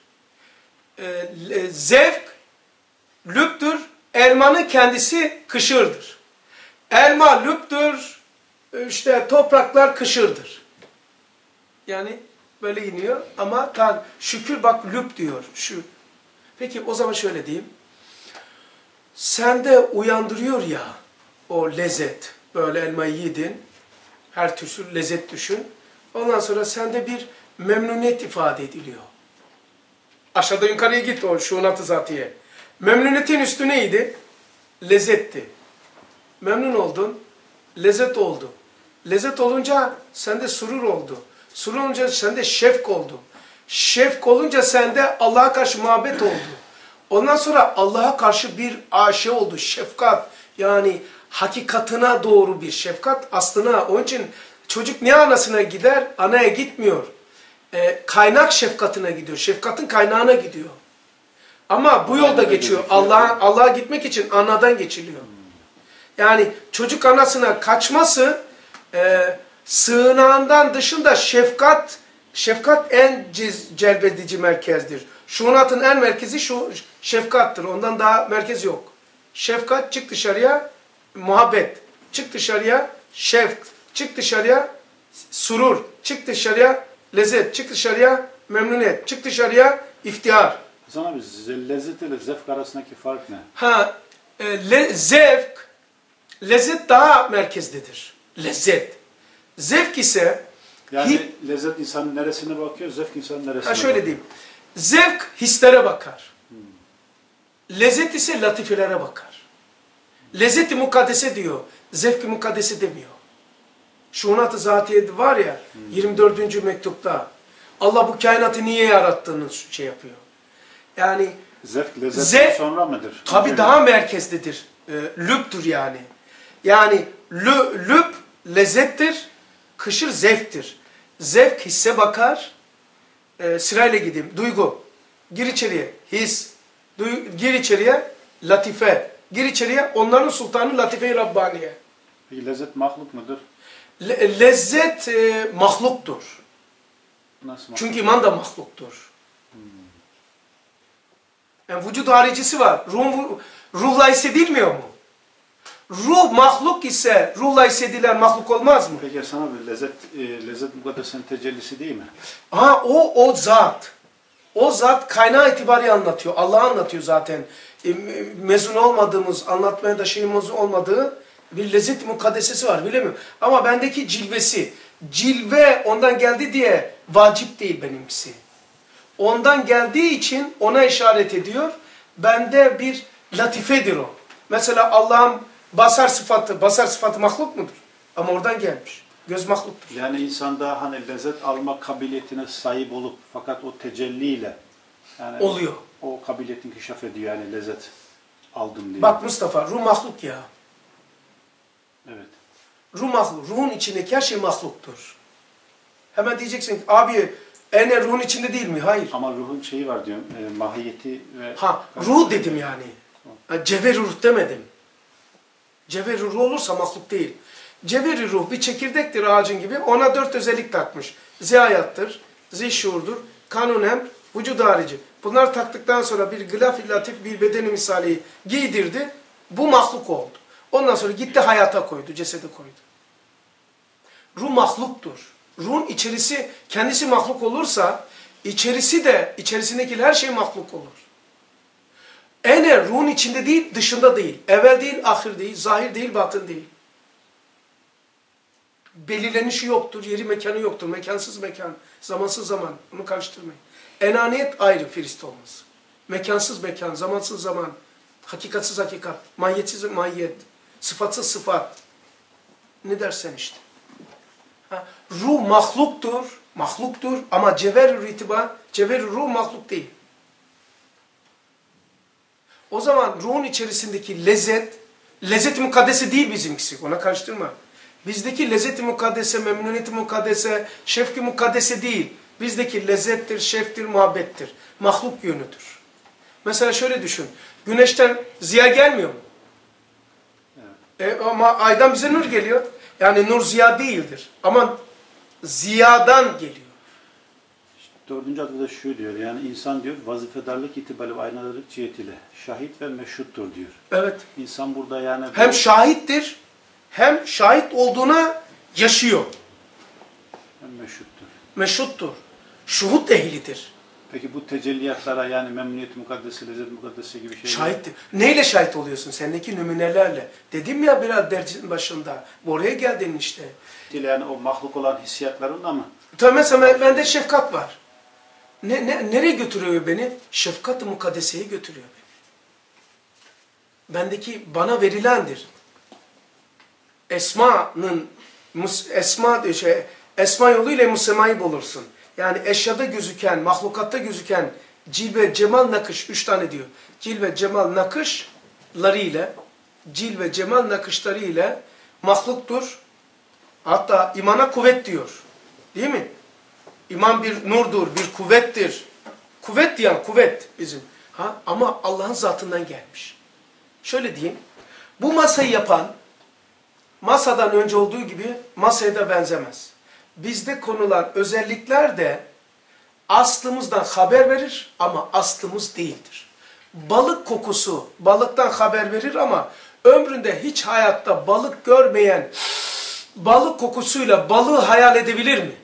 Zevk lübdür, elmanın kendisi kışırdır. Elma lübdür, işte topraklar kışırdır. Yani böyle iniyor ama şükür bak lüb diyor. Peki o zaman şöyle diyeyim. Sende uyandırıyor ya o lezzet. Böyle elmayı yedin. Her türlü lezzet düşün. Ondan sonra sende bir memnuniyet ifade ediliyor. Aşağıda yukarıya git o şuunat-ı zatiye. Memnuniyetin üstü neydi? Lezzetti. Memnun oldun, lezzet oldu. Lezzet olunca sende surur oldu. Surur olunca sende şefk oldu. Şefk olunca sende Allah'a karşı muhabbet oldu. Ondan sonra Allah'a karşı bir aşe oldu, şefkat. Yani hakikatına doğru bir şefkat, aslına. Onun için çocuk ne anasına gider? Anaya gitmiyor. Kaynak şefkatine gidiyor. Şefkatin kaynağına gidiyor. Ama bu yolda geçiyor. Allah'a gitmek için anadan geçiliyor. Yani çocuk anasına kaçması sığınağından dışında şefkat en celbedici merkezdir. Şuunatın en merkezi şu şefkattır. Ondan daha merkez yok. Şefkat, çık dışarıya muhabbet, çık dışarıya şefk, çık dışarıya surur, çık dışarıya lezzet, çık dışarıya memnuniyet, çık dışarıya iftihar. Hasan abi, lezzet ile zevk arasındaki fark ne? Lezzet daha merkezdedir. Lezzet. Zevk ise yani lezzet insanın neresine bakıyor, zevk insanın neresine bakıyor? Şöyle diyeyim. Zevk hislere bakar. Lezzet ise latifelere bakar. Lezzet-i mukaddese diyor. Zevk-i mukaddese demiyor. Şuunat-ı zatiye var ya 24. mektupta Allah bu kainatı niye yarattığını şey yapıyor. Yani zevk lezzetten sonra mıdır? Tabii daha merkezdedir. Lübdür yani. Yani lüb lezzettir, kışır zevktir. Zevk hisse bakar. Sırayla gideyim. Duygu. Gir içeriye. His. Gir içeriye. Latife. Gir içeriye. Onların sultanı Latife-i Rabbaniye. Peki lezzet mahluk mudur? Lezzet mahluktur. Nasıl mahluk? Çünkü iman da mahluktur. Yani vücut haricisi var. Ruhla hissedilmiyor mu? Ruh mahluk ise ruhla hissedilen mahluk olmaz mı? Peki sana bir lezzet mukaddesenin tecellisi değil mi? O zat. O zat kaynağı itibariyle anlatıyor. Allah anlatıyor zaten. Mezun olmadığımız, anlatmaya da şeyimiz olmadığı bir lezzet mukaddesesi var, bilemiyorum. Ama bendeki cilvesi, cilve ondan geldi diye vacip değil benimkisi. Ondan geldiği için ona işaret ediyor. Bende bir latifedir o. Mesela Allah'ın basar sıfatı mahluk mudur? Ama oradan gelmiş. Göz mahluktur. Yani insanda hani lezzet alma kabiliyetine sahip olup fakat o tecelliyle yani oluyor. O kabiliyetin inkişaf ediyor yani lezzet aldım diye. Bak Mustafa, ruh mahluk ya. Evet. Ruh mahluk. Ruhun içindeki her şey mahluktur. Hemen diyeceksin ki abi ene ruhun içinde değil mi? Hayır. Ama ruhun şeyi var diyorum, mahiyeti ve... Ruh dedim yani. Cevher ruh demedim. Cevher ruh olursa mahluk değil. Cevher ruh bir çekirdektir ağacın gibi. Ona 4 özellik takmış. Zihayattır, zişşuurdur, kanunem, vücud harici. Bunlar taktıktan sonra bir gılaf-ı latif bir bedeni misali giydirdi. Bu mahluk oldu. Ondan sonra gitti hayata koydu, cesede koydu. Ruh mahluktur. Ruhun içerisi kendisi mahluk olursa içerisindeki her şey mahluk olur. Ruhun içinde değil, dışında değil. Evvel değil, ahir değil, zahir değil, batın değil. Belirlenişi yoktur, yeri mekanı yoktur. Mekansız mekan, zamansız zaman. Bunu karıştırmayın. Enaniyet ayrı firist olması. Mekansız mekan, zamansız zaman, hakikatsız hakikat, mahiyetsiz mahiyet, sıfatsız sıfat. Ne dersen işte. Ruh mahluktur ama cevher ruh mahluk değil. O zaman ruhun içerisindeki lezzet-i mukaddese değil bizimkisi. Ona karıştırma. Bizdeki lezzet-i mukaddese, memnuniyet-i mukaddese, şefk-i mukaddese değil. Bizdeki lezzettir, şefktir, muhabbettir. Mahluk yönüdür. Mesela şöyle düşün. Güneşten ziya gelmiyor mu? Evet. Ama aydan bize nur geliyor. Yani nur ziya değildir. Ama ziyadan geliyor. İşte 4. adında şu diyor, yani insan diyor vazifedarlık itibariyle ve aynadarlık cihetiyle şahit ve meşhuttur diyor. Evet. İnsan burada yani... Hem şahittir, hem şahit olduğuna yaşıyor. Hem meşhuttur. Meşhuttur. Şuhut ehlidir. Peki bu tecelliyatlara yani memnuniyet mukaddesi, lezzet mukaddesi gibi şeyler... Şahittir. Neyle şahit oluyorsun? Sendeki nümunelerle. Dedim ya biraz dersin başında. Oraya geldin işte. Yani o mahluk olan hissiyatlarında mı? Tabii mesela bende şefkat var. nereye götürüyor beni? Şefkat-ı mukaddeseye götürüyor beni. Bendeki bana verilendir. Esma yoluyla musemayı bulursun. Yani eşyada gözüken, mahlukatta gözüken cilve, cemal, nakış. 3 tane diyor. Cilve, cemal, nakışları ile mahluktur. Hatta imana kuvvet diyor. Değil mi? İman bir nurdur, bir kuvvettir. Kuvvet diyen kuvvet bizim. Ama Allah'ın zatından gelmiş. Şöyle diyeyim. Bu masayı yapan, masadan önce olduğu gibi masaya da benzemez. Bizde konulan özellikler de aslımızdan haber verir ama aslımız değildir. Balık kokusu balıktan haber verir ama ömründe hiç hayatta balık görmeyen balık kokusuyla balığı hayal edebilir mi?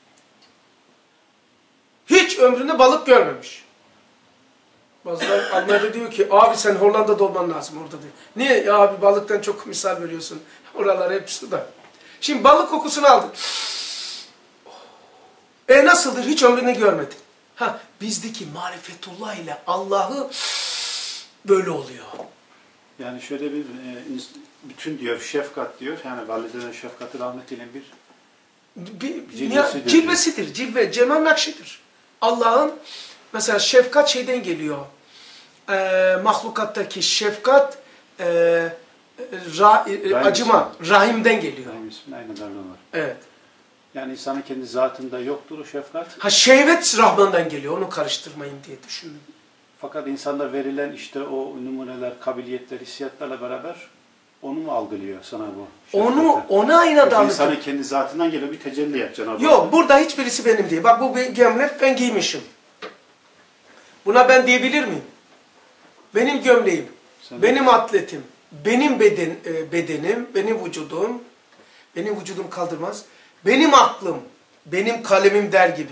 Hiç ömründe balık görmemiş. Bazıları Almanya'da diyor ki abi sen Hollanda'da olman lazım orada diyor. Niye? Ya abi balıktan çok misal veriyorsun. Oralar hep suda. Şimdi balık kokusunu aldın. Nasıldır? Hiç ömründe görmedin. Bizdeki marifetullah ile Allah'ı böyle oluyor. Yani şöyle bir bütün diyor şefkat diyor. Yani validelerin şefkati rahmetiyle cilvesidir. Cilvesidir. Cilve, cemal nakşidir. Allah'ın mesela şefkat şeyden geliyor. Mahlukattaki şefkat acıma, rahimden geliyor. Rahim isminin aynı darlığı var. Evet. Yani insanın kendi zatında yoktur o şefkat. Şehvet Rahman'dan geliyor. Onu karıştırmayın diye düşündüm. Fakat insanda verilen işte o numuneler, kabiliyetler, hissiyatlarla beraber onu mu algılıyor sana bu? Ona aynı darlık. İnsanın kendi zatından geliyor bir tecelliyat Cenab-ı Hak. Yok, burada hiçbirisi benim değil. Bak bu gömlek ben giymişim. Buna ben diyebilir miyim? Benim gömleğim, benim atletim, benim bedenim, benim vücudum kaldırmaz. Benim aklım, benim kalemim der gibi.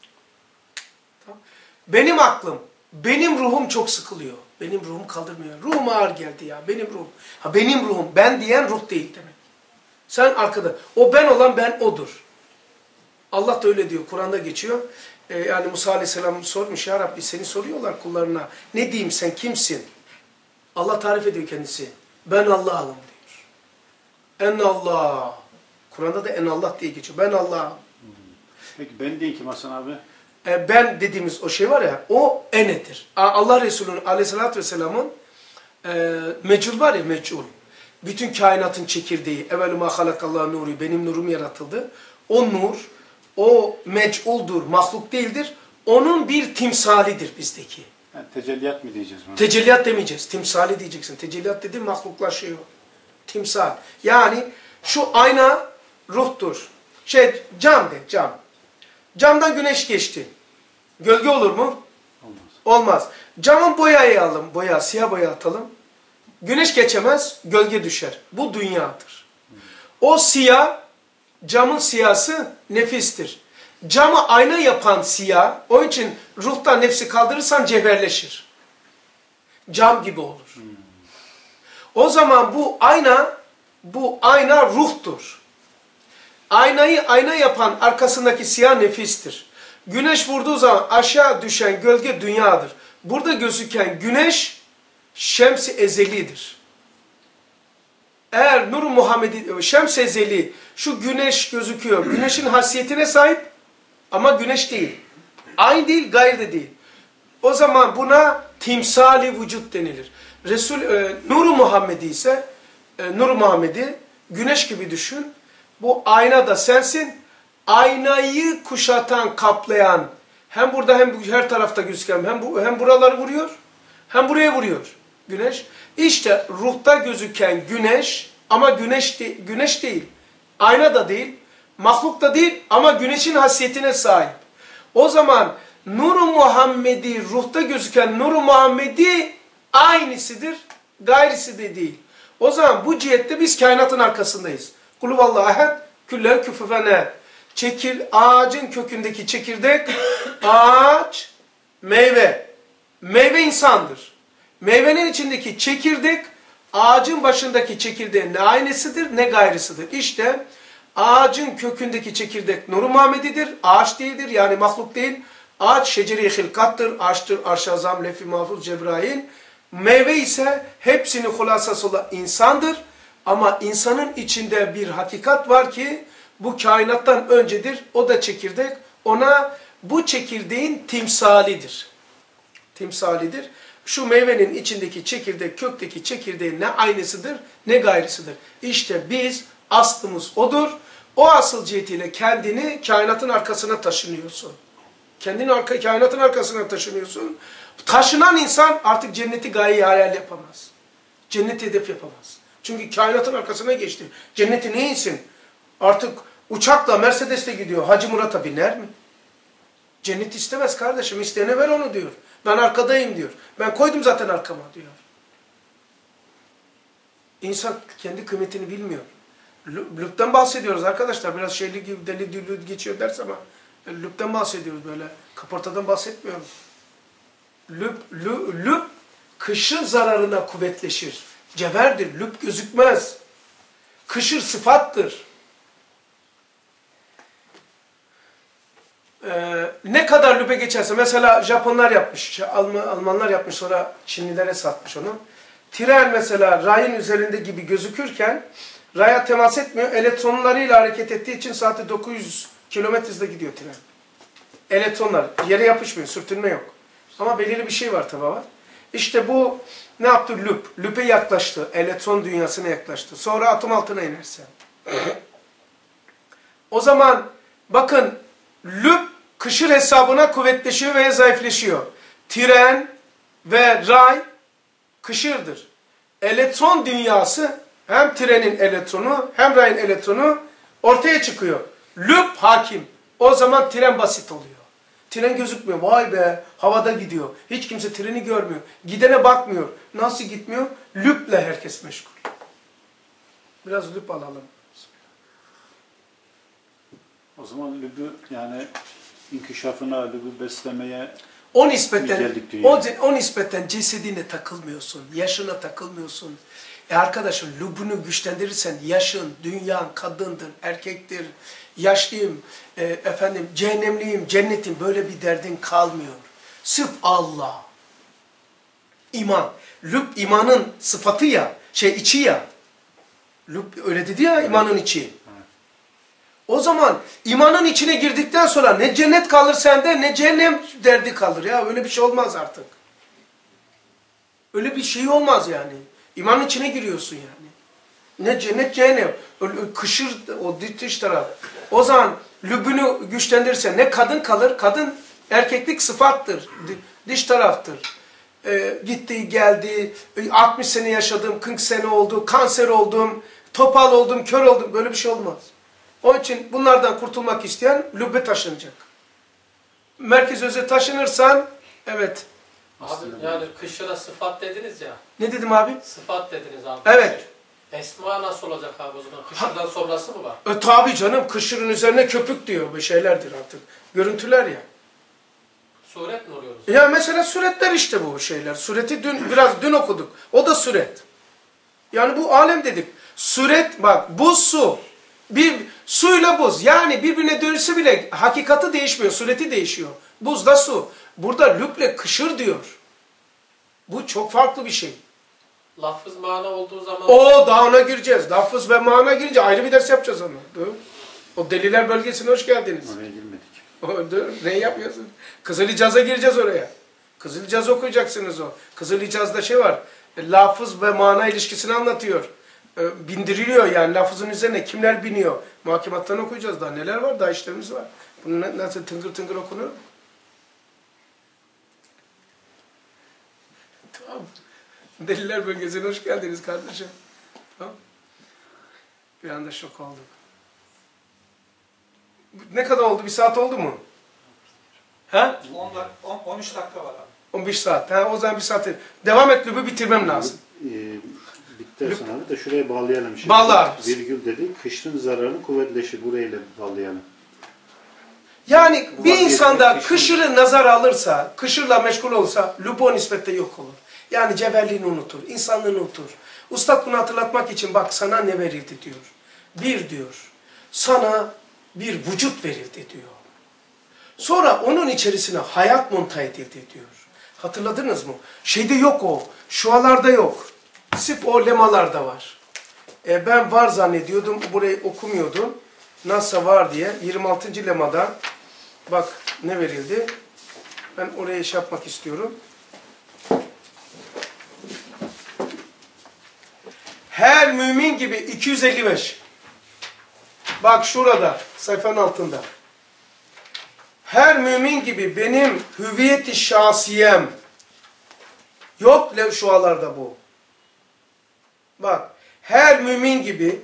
Benim aklım, benim ruhum çok sıkılıyor. Benim ruhum kaldırmıyor. Ruhum ağır geldi ya, benim ruhum. Benim ruhum, ben diyen ruh değil demek. Sen arkada, o ben olan ben odur. Allah da öyle diyor, Kur'an'da geçiyor. Yani Musa Aleyhisselam sormuş, ya Rabbi seni soruyorlar kullarına. Ne diyeyim sen kimsin? Allah tarif ediyor kendisi. Ben Allah'ım diyor. En Allah. Kur'an'da da en Allah diye geçiyor. Ben Allah'ım. Peki ben değil kim Hasan abi? Ben dediğimiz o şey var ya, o enedir. Allah Resulü'nün Aleyhisselatü Vesselam'ın mecul var ya, mecul. Bütün kainatın çekirdeği. Evvelü ma halakallahu nuru. Benim nurum yaratıldı. O nur, o mec'uldur, mahluk değildir. Onun bir timsalidir bizdeki. Yani tecelliyat mı diyeceğiz buna? Tecelliyat demeyeceğiz. Timsali diyeceksin. Tecelliyat dediğin mahluklaşıyor. Timsal. Yani şu ayna ruhtur. Cam de, cam. Camdan güneş geçti. Gölge olur mu? Olmaz. Olmaz. Camın boyayı alalım. Siyah boya atalım. Güneş geçemez, gölge düşer. Bu dünyadır. O siyah, camın siyası nefistir. Camı ayna yapan siyah, onun için ruhtan nefsi kaldırırsan cevherleşir. Cam gibi olur. O zaman bu ayna ruhtur. Aynayı ayna yapan arkasındaki siyah nefistir. Güneş vurduğu zaman aşağı düşen gölge dünyadır. Burada gözüken güneş şems-i ezelidir. Eğer Nur-u Muhammedi, şems-i ezeli, şu güneş gözüküyor. Güneşin hasiyetine sahip ama güneş değil. Aynı değil, gayrı da değil. O zaman buna timsali vücut denilir. Nur-u Muhammedi ise, Nur-u Muhammedi güneş gibi düşün. Bu ayna da sensin. Aynayı kuşatan, kaplayan, hem burada hem her tarafta gözüken, hem buraları vuruyor, hem buraya vuruyor güneş. İşte ruhta gözüken güneş ama güneş değil. Ayna da değil, mahluk da değil ama güneşin hasiyetine sahip. O zaman Nur-u Muhammedi, ruhta gözüken Nur-u Muhammedi aynısıdır, gayrisi de değil. O zaman bu cihette biz kainatın arkasındayız. Kulüvallahu ehad, küller küfüfen. Ağacın kökündeki çekirdek, ağaç, meyve. Meyve insandır. Meyvenin içindeki çekirdek, ağacın başındaki çekirdeğin ne aynısıdır ne gayrısıdır. İşte ağacın kökündeki çekirdek Nur-u Muhammedidir, ağaç değildir yani mahluk değil. Ağaç şeceri hilkattır, ağaçtır, arş-ı azam, lef-i mahfuz, Cebrail. Meyve ise hepsinin hulasası olan insandır. Ama insanın içinde bir hakikat var ki bu kainattan öncedir. O da çekirdek. Ona bu çekirdeğin timsalidir. Timsalidir. Şu meyvenin içindeki çekirdek, kökteki çekirdeğin ne aynısıdır ne gayrısıdır. İşte biz aslımız odur. O asıl cihetiyle kendini kainatın arkasına taşınıyorsun. Kendini kainatın arkasına taşınıyorsun. Taşınan insan artık cenneti gaye hayal yapamaz. Cenneti hedef yapamaz. Çünkü kainatın arkasına geçti. Cenneti ne insin? Artık uçakla, Mercedes'le gidiyor. Hacı Murat'a biner mi? Cennet istemez kardeşim. İsteyene ver onu diyor. Ben arkadayım diyor. Ben koydum zaten arkama diyor. İnsan kendi kıymetini bilmiyor. Lübden bahsediyoruz arkadaşlar. Biraz şeyli gibi deli dülü geçiyor ders ama lübden bahsediyoruz böyle. Kaportadan bahsetmiyoruz. Lüb kışın zararına kuvvetleşir. Cevherdir. Lüb gözükmez. Kışır sıfattır. Ne kadar lübe geçerse, mesela Japonlar yapmış, Almanlar yapmış, sonra Çinlilere satmış onu. Tren mesela rayın üzerinde gibi gözükürken raya temas etmiyor. Elektronlarıyla hareket ettiği için saatte 900 kilometre hızla gidiyor tren. Elektronlar yere yapışmıyor, sürtünme yok. Ama belirli bir şey var tabi var. İşte bu ne yaptı lüb? Lübe yaklaştı, elektron dünyasına yaklaştı. Sonra atom altına inerse. O zaman bakın lüb kışır hesabına kuvvetleşiyor veya zayıfleşiyor. Tren ve ray kışırdır. Elektron dünyası hem trenin elektronu hem rayın elektronu ortaya çıkıyor. Lüb hakim. O zaman tren basit oluyor. Tren gözükmüyor. Vay be havada gidiyor. Hiç kimse treni görmüyor. Gidene bakmıyor. Nasıl gitmiyor? Lüble herkes meşgul. Biraz lüb alalım. O zaman lübü yani inkişafına, lübü beslemeye O nispeten, yüceldik o nispeten cesedine takılmıyorsun, yaşına takılmıyorsun. Arkadaşım lübünü güçlendirirsen yaşın, dünyan, kadındır, erkektir, yaşlıyım, cehennemliyim, cennetim böyle bir derdin kalmıyor. Sırf Allah. İman. Lüb imanın sıfatı ya, içi ya. Lüb öyle dedi ya imanın içi. O zaman imanın içine girdikten sonra ne cennet kalır sende ne cehennem derdi kalır ya. Öyle bir şey olmaz artık. Öyle bir şey olmaz yani. İmanın içine giriyorsun yani. Ne cennet cehennem. Kışır o dış taraf. O zaman lübünü güçlendirirsen ne kadın kalır. Kadın erkeklik sıfattır. Dış taraftır. Gitti geldi. 60 sene yaşadım. 40 sene oldu. Kanser oldum. Topal oldum. Kör oldum. Böyle bir şey olmaz. Onun için bunlardan kurtulmak isteyen lübbe taşınacak. Merkez öze taşınırsan, evet. Abi yani kışıra sıfat dediniz ya. Ne dedim abi? Sıfat dediniz abi. Evet. Esma nasıl olacak abi o zaman? Kışırdan sonrası mı var? Tabii canım, kışırın üzerine köpük diyor. Bir şeylerdir artık. Görüntüler ya. Suret mi oluyoruz? Ya mesela suretler işte bu şeyler. Sureti biraz dün okuduk. O da suret. Yani bu alem dedik. Suret bak, buz su. Bir suyla buz. Yani birbirine dönüşse bile hakikati değişmiyor. Sureti değişiyor. Buzla su. Burada lüble kışır diyor. Bu çok farklı bir şey. Lafız mana olduğu zaman... O daha ona gireceğiz. Lafız ve mana girince ayrı bir ders yapacağız onu. O deliler bölgesine hoş geldiniz. Oraya girmedik. Ne yapıyorsun? Kızılicaz'a gireceğiz oraya. Kızılicaz okuyacaksınız o. Kızılicaz'da şey var. Lafız ve mana ilişkisini anlatıyor. Bindiriliyor yani lafızın üzerine kimler biniyor. Muhakemattan okuyacağız daha neler var daha işlerimiz var. Bunu nasıl tıngır tıngır okunur? Tamam. Deliler bölgesine hoş geldiniz kardeşim. Tamam. Bir anda şok olduk. Ne kadar oldu? Bir saat oldu mu? Ha? 13 dakika var abi. 15 saat. Ha, o zaman bir saat. Devam et lübü bitirmem lazım. Bitti abi de şuraya bağlayalım. Şimdi. Bağla. Virgül dedik. Kışın zararı kuvvetleşir. Burayla bağlayalım. Yani bir insanda kışırı nazar alırsa, kışırla meşgul olsa lübü nispette yok olur. Yani cevherliğini unutur, insanlığını unutur. Ustad bunu hatırlatmak için bak sana ne verildi diyor. Bir diyor, sana bir vücut verildi diyor. Sonra onun içerisine hayat monta edildi diyor. Hatırladınız mı? Şeyde yok o. Şualarda yok. Sırf o lemalarda var. Ben var zannediyordum. Burayı okumuyordum. Nasıl var diye. 26. lemada bak ne verildi. Ben oraya şey yapmak istiyorum. Her mümin gibi 255. Bak şurada sayfanın altında. Her mümin gibi benim hüviyeti şahsiyem yok şualarda bu. Bak her mümin gibi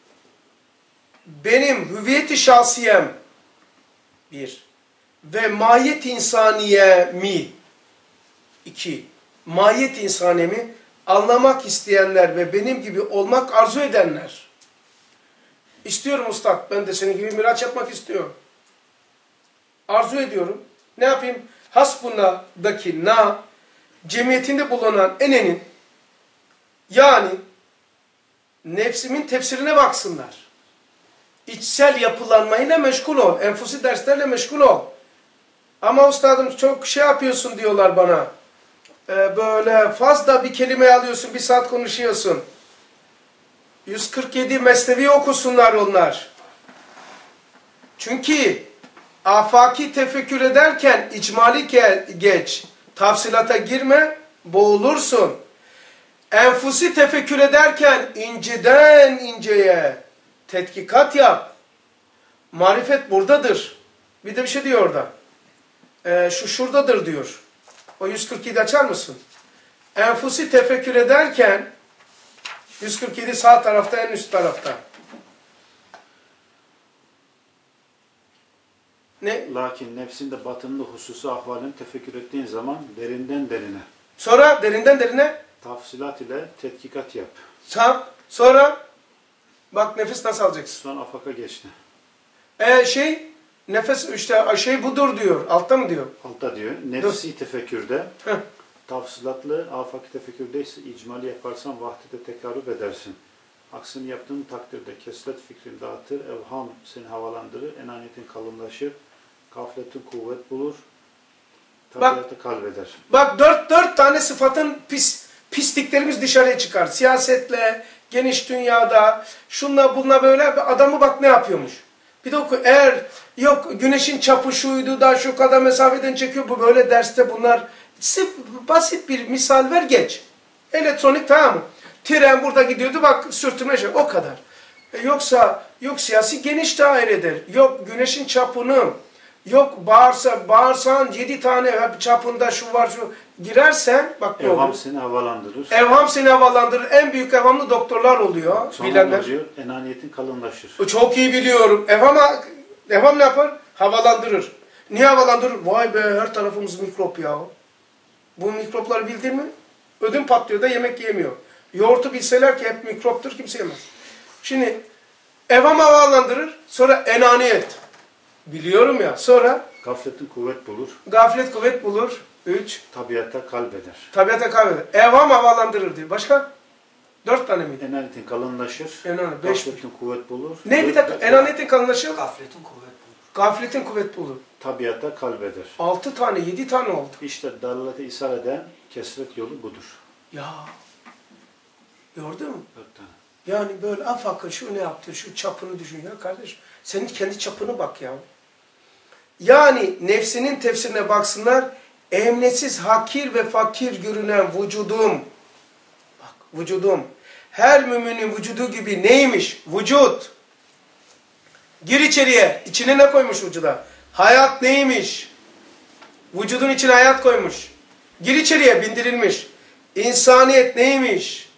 benim hüviyeti şahsiyem bir ve mahiyet insaniyemi iki. Mahiyet insaniyemi anlamak isteyenler ve benim gibi olmak arzu edenler. İstiyorum ustad, ben de senin gibi miraç yapmak istiyorum. Arzu ediyorum. Ne yapayım? Hasbuna'daki na, cemiyetinde bulunan enenin, yani nefsimin tefsirine baksınlar. İçsel yapılanmayla meşgul ol. Enfusi derslerle meşgul ol. Ama ustadım çok şey yapıyorsun diyorlar bana. Böyle fazla bir kelime alıyorsun, bir saat konuşuyorsun. 147 mesnevi okusunlar onlar. Çünkü afaki tefekkür ederken icmali geç, tafsilata girme, boğulursun. Enfusi tefekkür ederken inceden inceye tetkikat yap. Marifet buradadır. Bir de bir şey diyor orada. Şu şuradadır diyor. O 147 açar mısın? Enfusi tefekkür ederken 147 sağ tarafta, en üst tarafta. Ne? Lakin nefsinde batınlı hususu ahvalini tefekkür ettiğin zaman derinden derine. Sonra derinden derine. Tafsilat ile tetkikat yap. Sonra bak nefes nasıl alacaksın? Son afaka geçti. Nefes işte şey budur diyor. Altta mı diyor? Altta diyor. Nefsi tefekkürde, Heh. tafsilatlı afaki tefekkürde ise icmali yaparsan vahdete tekarrub edersin. Aksini yaptığın takdirde kesret fikrini dağıtır, evham seni havalandırır, enaniyetin kalınlaşır, gafletin kuvvet bulur, tabiatı kalbeder. Bak dört tane sıfatın pisliklerimiz dışarıya çıkar. Siyasetle, geniş dünyada, şunla bunla böyle adamı bak ne yapıyormuş. Bir de oku, eğer yok güneşin çapı şuydu da şu kadar mesafeden çekiyor, bu böyle derste bunlar. Sırf basit bir misal ver geç. Elektronik tamam mı? Tren burada gidiyordu bak sürtünme şey o kadar. Yoksa yok siyasi geniş dairedir. Yok güneşin çapını, yok bağırsan 7 tane çapında şu var şu girersen bak ne olur. Evham seni havalandırır. Evham seni havalandırır. En büyük evhamlı doktorlar oluyor. Sonra bilenler. diyor, enaniyetin kalınlaşır. Çok iyi biliyorum. Evham ne yapar? Havalandırır. Niye havalandırır? Vay be her tarafımız mikrop ya. Bu mikropları bildin mi? Ödüm patlıyor da yemek yemiyor. Yoğurtu bilseler ki hep mikroptur kimse yemez. Şimdi evham havalandırır. Sonra enaniyet. Biliyorum ya. Sonra Gafletin kuvvet bulur. gaflet kuvvet bulur. 3. Tabiata kalbeder. Tabiata kaybeder. Evham havalandırır diyor. Başka? 4 tane miydi? Enaniyetin kalınlaşır. Enaniyet. 5. Gafletin kuvvet bulur. Ne bir dakika? Enaniyetin kalınlaşır. Gafletin kuvvet bulur. Gafletin kuvvet bulur. Tabiata kalbeder. 6 tane 7 tane oldu. İşte dalalete ishal eden kesret yolu budur. Ya. Gördün mü? 4 tane. Yani böyle afakın şu ne yaptı, şu çapını düşün ya kardeş. Senin kendi çapını bak ya. Yani nefsinin tefsirine baksınlar. Emnetsiz, hakir ve fakir görünen vücudum. Bak vücudum. Her müminin vücudu gibi neymiş? Vücut. Gir içeriye. İçine ne koymuş vücuda? Hayat neymiş? Vücudun içine hayat koymuş. Gir içeriye bindirilmiş. İnsaniyet neymiş?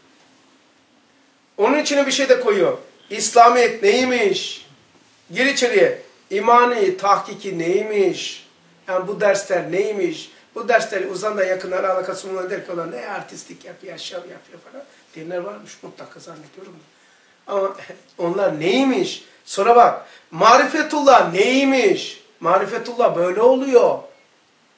Onun içine bir şey de koyuyor. İslamiyet neymiş? Gir içeriye. İmani, tahkiki neymiş? Yani bu dersler neymiş? Bu dersleri uzanla yakınlara alakası olmayan der ki ne artistlik yapıyor, şov yapıyor falan. Diyenler varmış mutlaka zannediyorum. Ama onlar neymiş? Sonra bak. Marifetullah neymiş? Marifetullah böyle oluyor.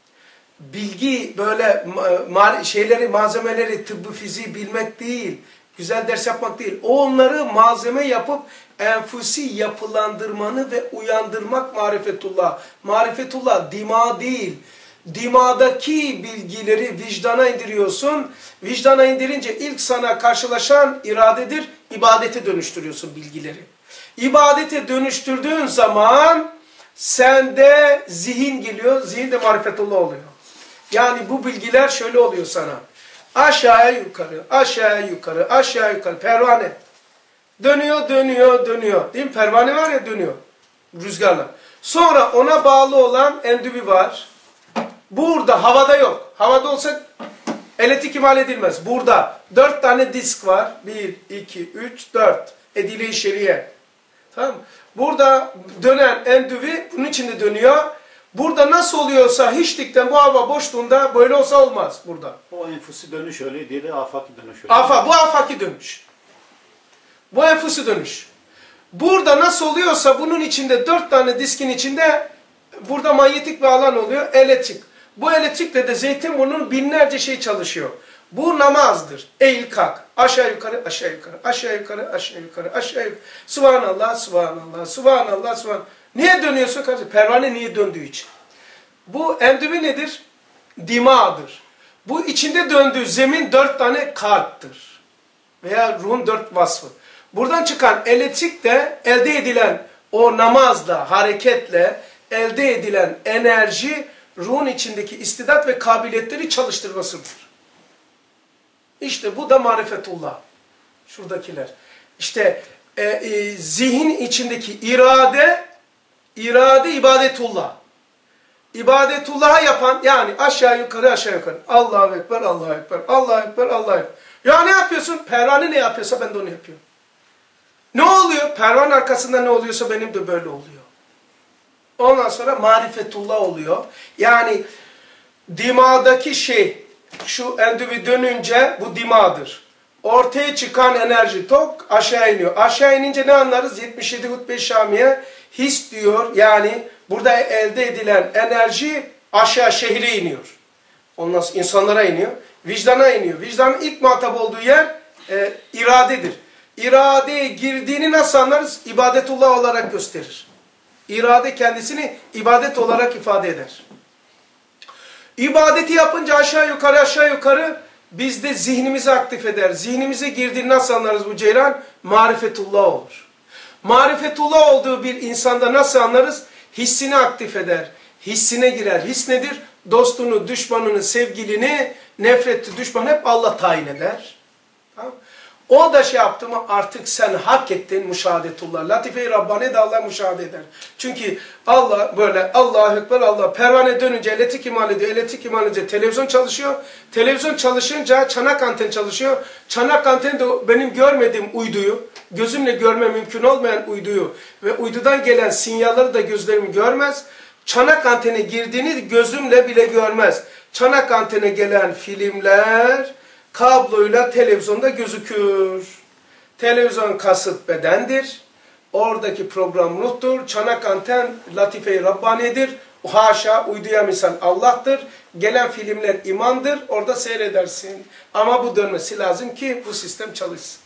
Bilgi böyle şeyleri, malzemeleri, tıbbı, fiziği bilmek değil. Güzel ders yapmak değil. Onları malzeme yapıp enfüsi yapılandırmanı ve uyandırmak marifetullah. Marifetullah dima değil. Dimadaki bilgileri vicdana indiriyorsun. Vicdana indirince ilk sana karşılaşan iradedir. İbadete dönüştürüyorsun bilgileri. İbadete dönüştürdüğün zaman sende zihin geliyor. Zihin de marifetullah oluyor. Yani bu bilgiler şöyle oluyor sana. Aşağıya yukarı, aşağıya yukarı, aşağı yukarı. Pervane. Dönüyor, dönüyor, dönüyor. Değil mi? Pervane var ya, dönüyor. Rüzgarla. Sonra ona bağlı olan endüvi var. Burada havada yok. Havada olsa elektrik imal edilmez. Burada 4 tane disk var. 1, 2, 3, 4. Edile-i şeriye. Tamam mı? Burada dönen endüvi bunun içinde dönüyor. Burada nasıl oluyorsa hiçlikten bu hava boşluğunda böyle olsa olmaz burada. O enfüsi dönüş öyle, diğeri afaki dönüş öyle. Bu afaki dönüş. Bu enfüsi dönüş. Burada nasıl oluyorsa bunun içinde 4 tane diskin içinde burada manyetik bir alan oluyor. Elektrik. Bu elektrikle de Zeytinburnu'nun binlerce şey çalışıyor. Bu namazdır. Eğil kalk. Aşağı yukarı, aşağı yukarı, aşağı yukarı, aşağı yukarı, aşağı yukarı. Subhanallah, subhanallah, subhanallah, subhanallah. Niye dönüyorsun kardeşim? Pervane niye döndüğü için. Bu endüvi nedir? Dima'dır. Bu içinde döndüğü zemin 4 tane kalptir. Veya ruhun 4 vasfı. Buradan çıkan elektrik de elde edilen o namazla, hareketle elde edilen enerji ruhun içindeki istidat ve kabiliyetleri çalıştırmasıdır. İşte bu da marifetullah. Şuradakiler. İşte zihin içindeki irade ibadetullah. İbadetullah'a yapan, yani aşağı yukarı aşağı yukarı. Allahu Ekber, Allahu Ekber, Allahu Ekber, Allahu Ekber. Ya ne yapıyorsun? Pervane ne yapıyorsa ben de onu yapıyorum. Ne oluyor? Pervane arkasında ne oluyorsa benim de böyle oluyor. Ondan sonra marifetullah oluyor. Yani dimadaki şey, şu endüvi dönünce bu dimadır. Ortaya çıkan enerji tok aşağı iniyor. Aşağı inince ne anlarız? 77 hutbe-i Şamiye his diyor. Yani burada elde edilen enerji aşağı şehre iniyor. Ondan sonra insanlara iniyor. Vicdana iniyor. Vicdanın ilk muhatap olduğu yer iradedir. İradeye girdiğini nasıl anlarız? İbadetullah olarak gösterir. İrade kendisini ibadet olarak ifade eder. İbadeti yapınca aşağı yukarı aşağı yukarı bizde zihnimizi aktif eder. Zihnimize girdiğini nasıl anlarız bu ceylan? Marifetullah olur. Marifetullah olduğu bir insanda nasıl anlarız? Hissini aktif eder. Hissine girer. His nedir? Dostunu, düşmanını, sevgilini, nefretli düşman hep Allah tayin eder. Tamam. O da şey yaptı mı artık sen hak ettin müşahadetullah. Latife-i Rabbani de Allah müşahede eder. Çünkü Allah böyle Allahu Ekber Allah. Pervane dönünce elektrik imal ediyor. Elektrik imal edince televizyon çalışıyor. Televizyon çalışınca çanak anten çalışıyor. Çanak anten de benim görmediğim uyduyu, gözümle görme mümkün olmayan uyduyu ve uydudan gelen sinyalleri de gözlerim görmez. Çanak antene girdiğini gözümle bile görmez. Çanak antene gelen filmler kabloyla televizyonda gözükür. Televizyon kasıt bedendir. Oradaki program ruhtur. Çanak anten latife-i Rabbani'dir. Haşa uyduya misal Allah'tır. Gelen filmler imandır. Orada seyredersin. Ama bu dönmesi lazım ki bu sistem çalışsın.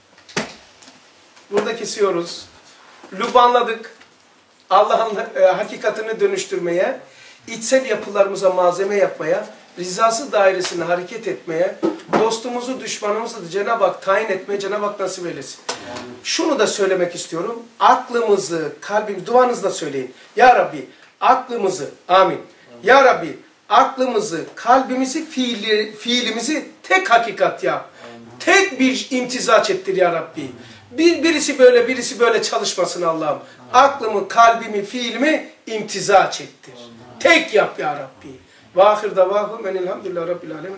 Burada kesiyoruz. Lubanladık. Allah'ın hakikatini dönüştürmeye, içsel yapılarımıza malzeme yapmaya, rızası dairesine hareket etmeye, dostumuzu, düşmanımızı da Cenab-ı Hak tayin etmeye Cenab-ı Hak nasip eylesin. Şunu da söylemek istiyorum. Aklımızı, kalbimizi, duanızla söyleyin. Ya Rabbi aklımızı, amin. Ya Rabbi aklımızı, kalbimizi, fiilimizi tek hakikat yap. Tek bir imtizaç ettir ya Rabbi. Birisi böyle, birisi böyle çalışmasın Allah'ım. Aklımı, kalbimi, fiilimi imtizaç ettir. Tek yap ya Rabbi. Ve ahir davahum enelhamdülillah Rabbil alemin.